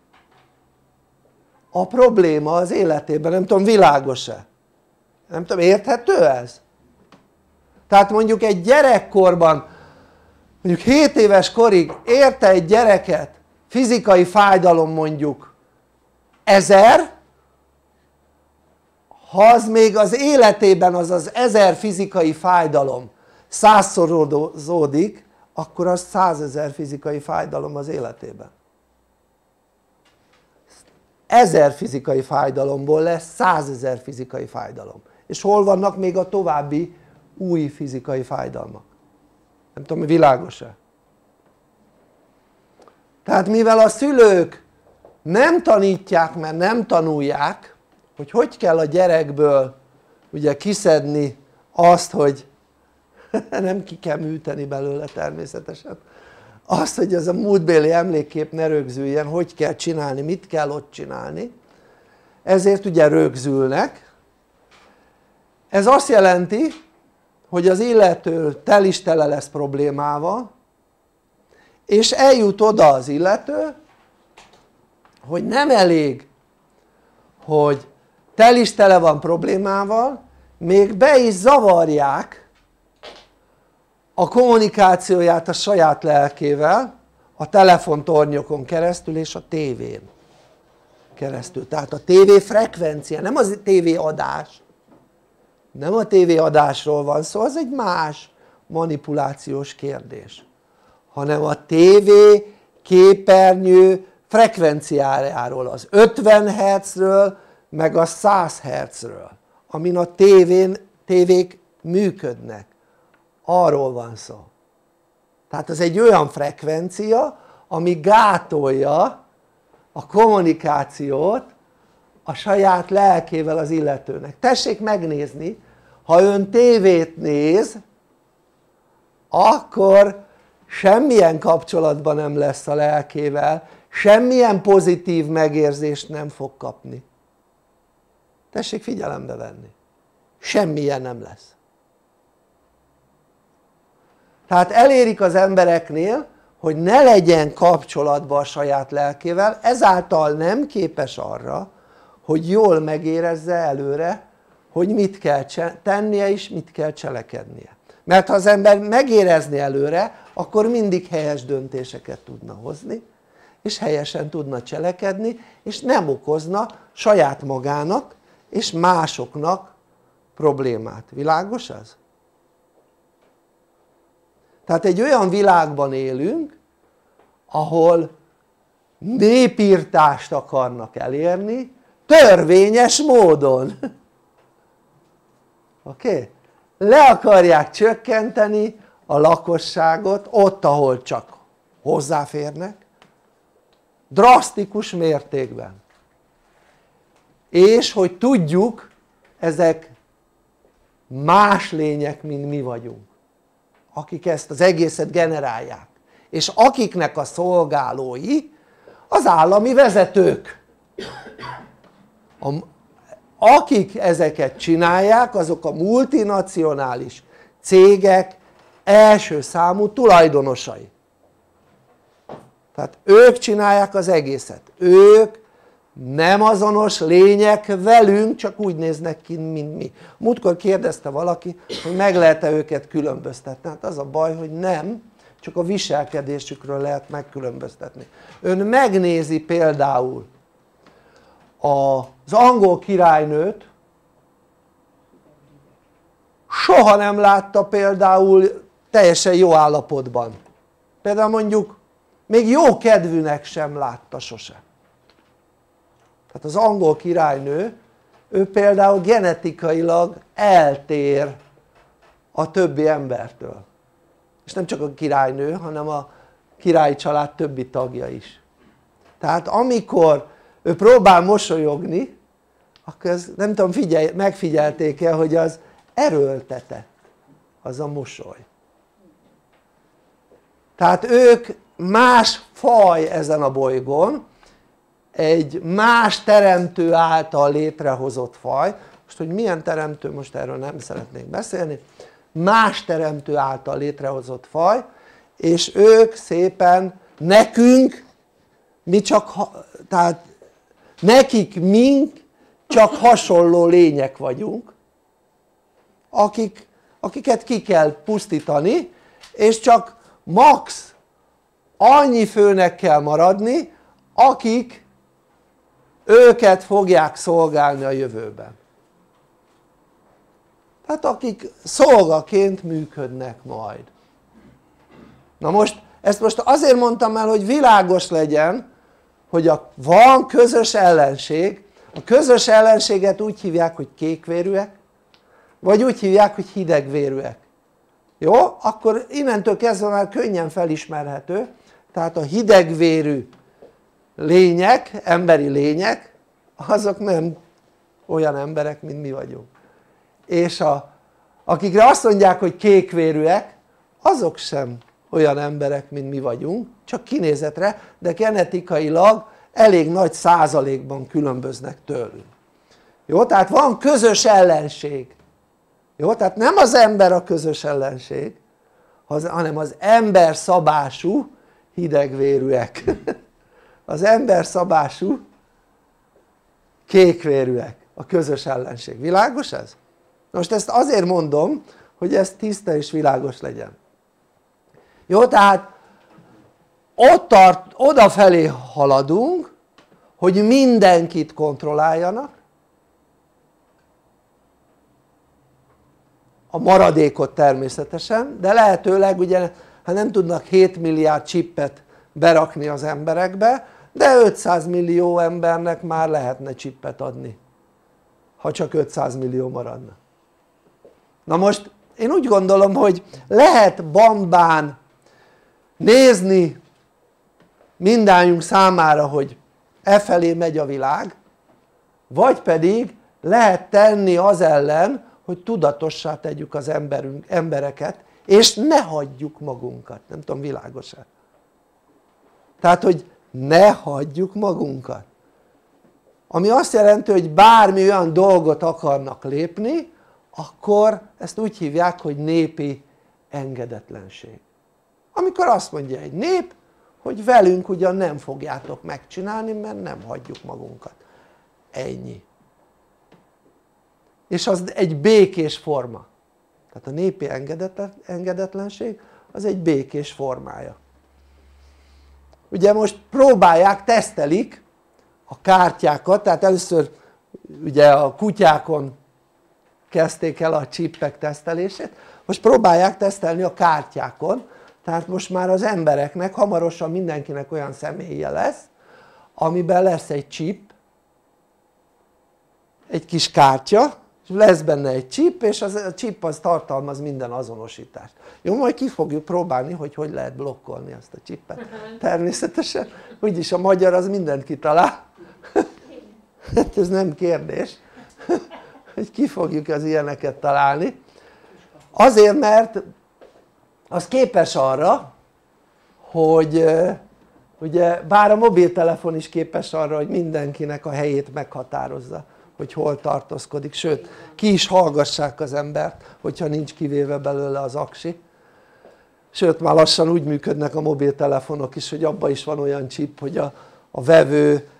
a probléma az életében? Nem tudom, világos-e? Nem tudom, érthető ez? Tehát mondjuk egy gyerekkorban, mondjuk 7 éves korig érte egy gyereket fizikai fájdalom mondjuk 1000, ha az még az életében az 1000 fizikai fájdalom 100-szorozódik, akkor az 100 000 fizikai fájdalom az életében. 1000 fizikai fájdalomból lesz 100 000 fizikai fájdalom. És hol vannak még a további új fizikai fájdalmak? Nem tudom, világos-e? Tehát mivel a szülők nem tanítják, mert nem tanulják, hogy hogy kell a gyerekből ugye kiszedni azt, hogy nem ki kell műteni belőle természetesen, azt, hogy ez a múltbéli emlékkép ne rögzüljen, hogy kell csinálni, mit kell ott csinálni, ezért ugye rögzülnek. Ez azt jelenti, hogy az illető tel is tele lesz problémával, és eljut oda az illető, hogy nem elég, hogy tel is tele van problémával, még be is zavarják a kommunikációját a saját lelkével, a telefontornyokon keresztül és a tévén keresztül. Tehát a tévé frekvencia, nem az tévé adás, nem a tévé adásról van szó, az egy más manipulációs kérdés, hanem a tévé képernyő frekvenciájáról, az 50 Hz-ről meg a 100 Hz-ről, amin a tévék működnek, arról van szó. Tehát ez egy olyan frekvencia, ami gátolja a kommunikációt a saját lelkével az illetőnek. Tessék megnézni, ha ön tévét néz, akkor semmilyen kapcsolatban nem lesz a lelkével, semmilyen pozitív megérzést nem fog kapni. Tessék figyelembe venni. Semmilyen nem lesz. Tehát elérik az embereknél, hogy ne legyen kapcsolatban a saját lelkével, ezáltal nem képes arra, hogy jól megérezze előre, hogy mit kell tennie és mit kell cselekednie. Mert ha az ember megérezni előre, akkor mindig helyes döntéseket tudna hozni, és helyesen tudna cselekedni, és nem okozna saját magának és másoknak problémát. Világos ez? Tehát egy olyan világban élünk, ahol népirtást akarnak elérni, törvényes módon. Oké? Le akarják csökkenteni a lakosságot ott, ahol csak hozzáférnek, drasztikus mértékben. És hogy tudjuk, ezek más lények, mint mi vagyunk, akik ezt az egészet generálják, és akiknek a szolgálói az állami vezetők. Akik ezeket csinálják, azok a multinacionális cégek első számú tulajdonosai. Tehát ők csinálják az egészet, ők nem azonos lények velünk, csak úgy néznek ki, mint mi. Múltkor kérdezte valaki, hogy meg lehet-e őket különböztetni. Hát az a baj, hogy nem, csak a viselkedésükről lehet megkülönböztetni. Ön megnézi például az angol királynőt, soha nem látta például teljesen jó állapotban. Például mondjuk még jó kedvűnek sem látta sose. Tehát az angol királynő, ő például genetikailag eltér a többi embertől. És nem csak a királynő, hanem a királyi család többi tagja is. Tehát amikor ő próbál mosolyogni, akkor ez, nem tudom, megfigyelték-e, hogy az erőltetett, az a mosoly. Tehát ők más faj ezen a bolygón, egy más teremtő által létrehozott faj. Most hogy milyen teremtő, most erről nem szeretnék beszélni, más teremtő által létrehozott faj, és ők szépen nekünk, mi csak, tehát nekik mink csak hasonló lények vagyunk, akiket ki kell pusztítani, és csak max annyi főnek kell maradni, akik őket fogják szolgálni a jövőben. Tehát akik szolgaként működnek majd. Na most, ezt most azért mondtam el, hogy világos legyen, hogy van közös ellenség. A közös ellenséget úgy hívják, hogy kékvérűek, vagy úgy hívják, hogy hidegvérűek. Jó? Akkor innentől kezdve már könnyen felismerhető. Tehát a hidegvérű lények, emberi lények, azok nem olyan emberek, mint mi vagyunk. És akikre azt mondják, hogy kékvérűek, azok sem olyan emberek, mint mi vagyunk, csak kinézetre, de genetikailag elég nagy százalékban különböznek tőlünk. Jó? Tehát van közös ellenség. Jó? Tehát nem az ember a közös ellenség, hanem az ember szabású hidegvérűek. Az ember szabású kékvérűek a közös ellenség. Világos ez? Most ezt azért mondom, hogy ez tiszta és világos legyen. Jó, tehát odafelé haladunk, hogy mindenkit kontrolláljanak, a maradékot természetesen, de lehetőleg ugye, ha nem tudnak 7 milliárd csippet berakni az emberekbe, de 500 millió embernek már lehetne csippet adni, ha csak 500 millió maradna. Na most én úgy gondolom, hogy lehet bambán nézni mindannyiunk számára, hogy e felé megy a világ, vagy pedig lehet tenni az ellen, hogy tudatossá tegyük az embereket, és ne hagyjuk magunkat. Nem tudom, világos-e? Tehát, hogy ne hagyjuk magunkat. Ami azt jelenti, hogy bármi olyan dolgot akarnak lépni, akkor ezt úgy hívják, hogy népi engedetlenség. Amikor azt mondja egy nép, hogy velünk ugyan nem fogjátok megcsinálni, mert nem hagyjuk magunkat. Ennyi. És az egy békés forma. Tehát a népi engedetlenség az egy békés formája. Ugye most próbálják, tesztelik a kártyákat, tehát először ugye a kutyákon kezdték el a csippek tesztelését, most próbálják tesztelni a kártyákon, tehát most már az embereknek hamarosan mindenkinek olyan személye lesz, amiben lesz egy chip, egy kis kártya, lesz benne egy chip, és a chip az tartalmaz minden azonosítást. Jó, majd ki fogjuk próbálni, hogy lehet blokkolni azt a chipet. Természetesen, úgyis a magyar az mindent kitalál. Hát ez nem kérdés, hogy ki fogjuk az ilyeneket találni. Azért, mert az képes arra, hogy ugye bár a mobiltelefon is képes arra, hogy mindenkinek a helyét meghatározza, hogy hol tartózkodik, sőt ki is hallgassák az embert, hogyha nincs kivéve belőle az aksi, sőt már lassan úgy működnek a mobiltelefonok is, hogy abban is van olyan chip, hogy a vevő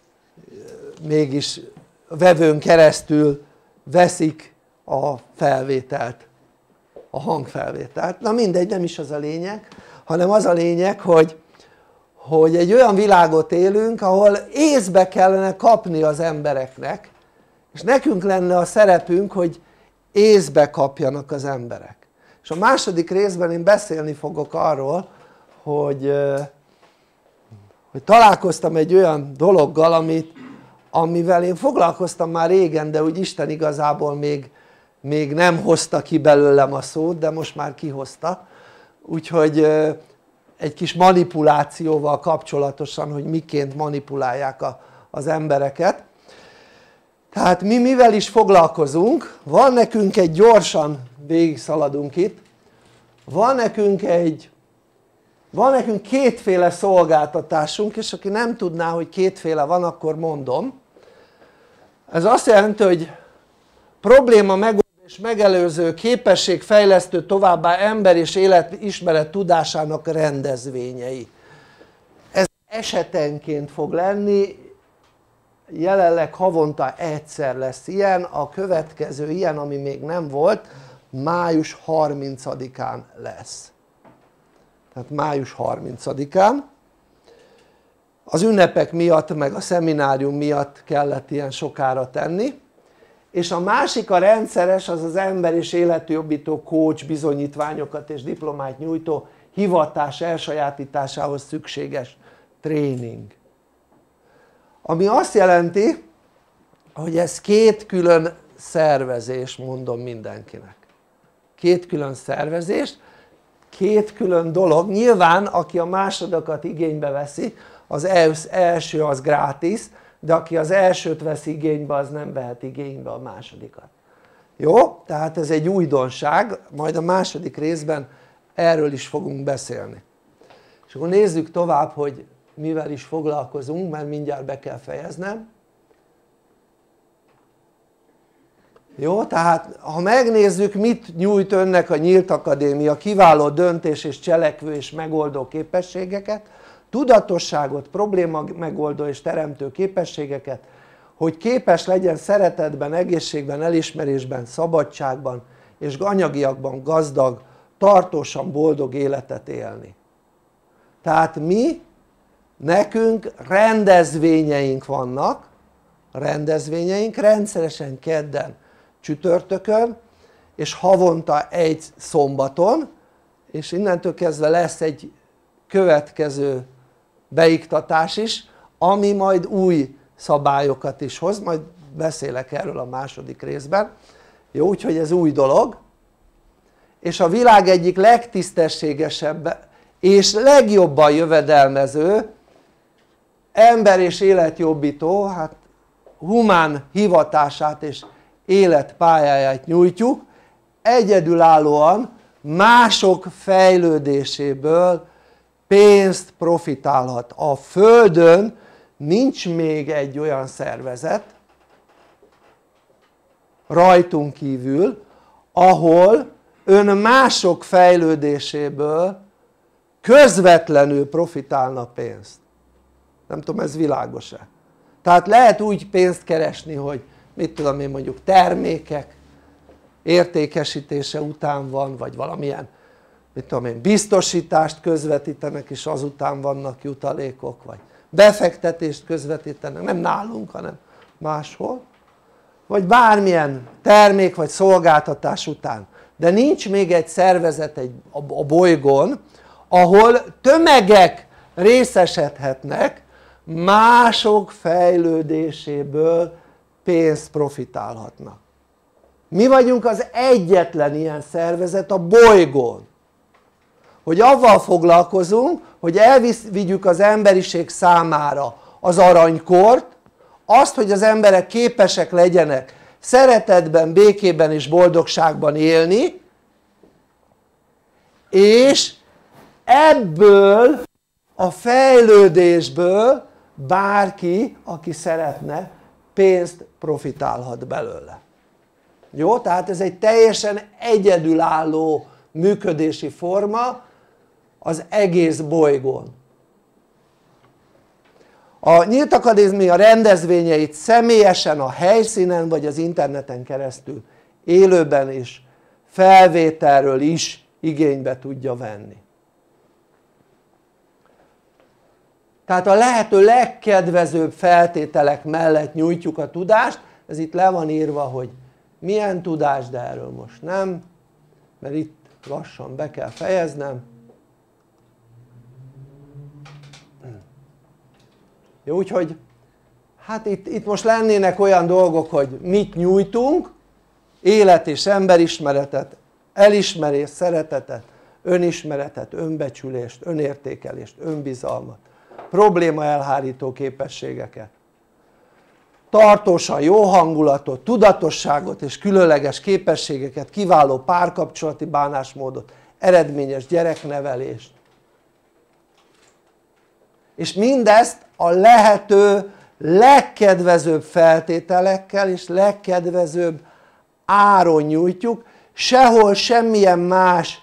mégis a vevőn keresztül veszik a felvételt, a hangfelvételt. Na mindegy, nem is az a lényeg, hanem az a lényeg, hogy egy olyan világot élünk, ahol észbe kellene kapni az embereknek, és nekünk lenne a szerepünk, hogy észbe kapjanak az emberek. És a második részben én beszélni fogok arról, hogy találkoztam egy olyan dologgal, amivel én foglalkoztam már régen, de úgy Isten igazából még nem hozta ki belőlem a szót, de most már kihozta. Úgyhogy egy kis manipulációval kapcsolatosan, hogy miként manipulálják az embereket. Tehát mi mivel is foglalkozunk? Van nekünk egy, gyorsan végigszaladunk itt, van nekünk kétféle szolgáltatásunk, és aki nem tudná, hogy kétféle van, akkor mondom. Ez azt jelenti, hogy probléma megoldó és megelőző, képességfejlesztő, továbbá ember és életismeret tudásának rendezvényei. Ez esetenként fog lenni, jelenleg havonta egyszer lesz ilyen, a következő ilyen, ami még nem volt, május 30-án lesz. Tehát május 30-án. Az ünnepek miatt, meg a szeminárium miatt kellett ilyen sokára tenni. És a másik, a rendszeres, az az ember és életjobbító coach bizonyítványokat és diplomát nyújtó hivatás elsajátításához szükséges tréning. Ami azt jelenti, hogy ez két külön szervezés, mondom mindenkinek. Két külön szervezés, két külön dolog. Nyilván aki a másodikat igénybe veszi, az első az grátis, de aki az elsőt veszi igénybe, az nem vehet igénybe a másodikat. Jó? Tehát ez egy újdonság, majd a második részben erről is fogunk beszélni. És akkor nézzük tovább, hogy mivel is foglalkozunk, mert mindjárt be kell fejeznem. Jó? Tehát ha megnézzük, mit nyújt önnek a Nyílt Akadémia, kiváló döntés és cselekvő és megoldó képességeket, tudatosságot, probléma megoldó és teremtő képességeket, hogy képes legyen szeretetben, egészségben, elismerésben, szabadságban és anyagiakban gazdag, tartósan boldog életet élni. Tehát nekünk rendezvényeink vannak, rendszeresen kedden, csütörtökön, és havonta egy szombaton, és innentől kezdve lesz egy következő beiktatás is, ami majd új szabályokat is hoz, majd beszélek erről a második részben. Jó, úgyhogy ez új dolog, és a világ egyik legtisztességesebb és legjobban jövedelmező ember és életjobbító, hát humán hivatását és életpályáját nyújtjuk, egyedülállóan mások fejlődéséből pénzt profitálhat. A Földön nincs még egy olyan szervezet rajtunk kívül, ahol ön mások fejlődéséből közvetlenül profitálna pénzt. Nem tudom, ez világos-e? Tehát lehet úgy pénzt keresni, hogy mit tudom én, mondjuk termékek értékesítése után van, vagy valamilyen, mit tudom én, biztosítást közvetítenek és azután vannak jutalékok, vagy befektetést közvetítenek, nem nálunk, hanem máshol, vagy bármilyen termék vagy szolgáltatás után. De nincs még egy szervezet a bolygón, ahol tömegek részesedhetnek mások fejlődéséből pénzt profitálhatnak. Mi vagyunk az egyetlen ilyen szervezet a bolygón, hogy avval foglalkozunk, hogy elvigyük az emberiség számára az aranykort, azt, hogy az emberek képesek legyenek szeretetben, békében és boldogságban élni, és ebből a fejlődésből bárki, aki szeretne, pénzt profitálhat belőle. Jó? Tehát ez egy teljesen egyedülálló működési forma az egész bolygón. A Nyílt Akadémia rendezvényeit személyesen a helyszínen vagy az interneten keresztül élőben és felvételről is igénybe tudja venni. Tehát a lehető legkedvezőbb feltételek mellett nyújtjuk a tudást, ez itt le van írva, hogy milyen tudás, de erről most nem, mert itt lassan be kell fejeznem. Jó, úgyhogy hát itt most lennének olyan dolgok, hogy mit nyújtunk, élet és emberismeretet, elismerést, szeretetet, önismeretet, önbecsülést, önértékelést, önbizalmat, probléma elhárító képességeket, tartósan jó hangulatot, tudatosságot és különleges képességeket, kiváló párkapcsolati bánásmódot, eredményes gyereknevelést, és mindezt a lehető legkedvezőbb feltételekkel és legkedvezőbb áron nyújtjuk, sehol semmilyen más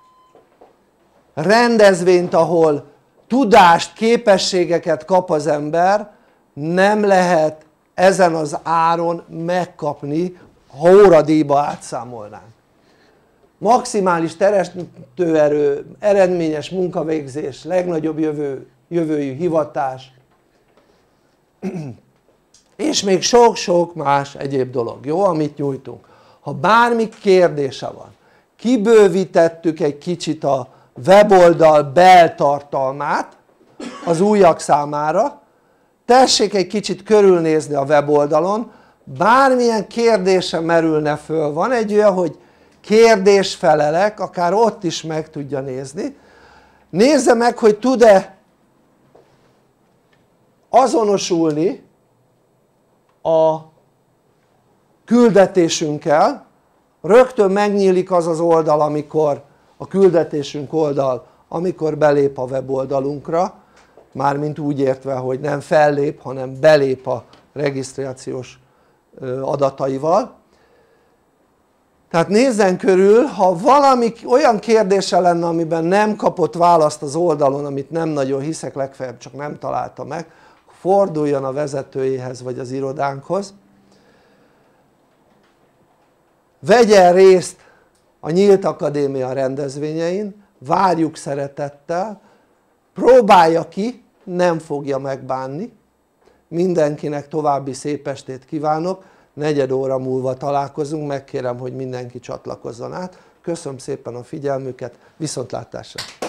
rendezvényt, ahol tudást, képességeket kap az ember, nem lehet ezen az áron megkapni, ha óradíjba átszámolnánk. Maximális teremtőerő, eredményes munkavégzés, legnagyobb jövőjű hivatás, és még sok-sok más egyéb dolog, jó, amit nyújtunk. Ha bármi kérdése van, kibővítettük egy kicsit a weboldal beltartalmát az újak számára, tessék egy kicsit körülnézni a weboldalon, bármilyen kérdése merülne föl, van egy olyan, hogy kérdés-felelek, akár ott is meg tudja nézni, nézze meg, hogy tud-e azonosulni a küldetésünkkel, rögtön megnyílik az az oldal, amikor a küldetésünk oldal, amikor belép a weboldalunkra, mármint úgy értve, hogy nem fellép, hanem belép a regisztrációs adataival. Tehát nézzen körül, ha valami olyan kérdése lenne, amiben nem kapott választ az oldalon, amit nem nagyon hiszek, legfeljebb csak nem találta meg, forduljon a vezetőjéhez vagy az irodánkhoz, vegyen részt a Nyílt Akadémia rendezvényein, várjuk szeretettel, próbálja ki, nem fogja megbánni, mindenkinek további szép estét kívánok, 4 óra múlva találkozunk, megkérem, hogy mindenki csatlakozzon át, köszönöm szépen a figyelmüket, viszontlátásra!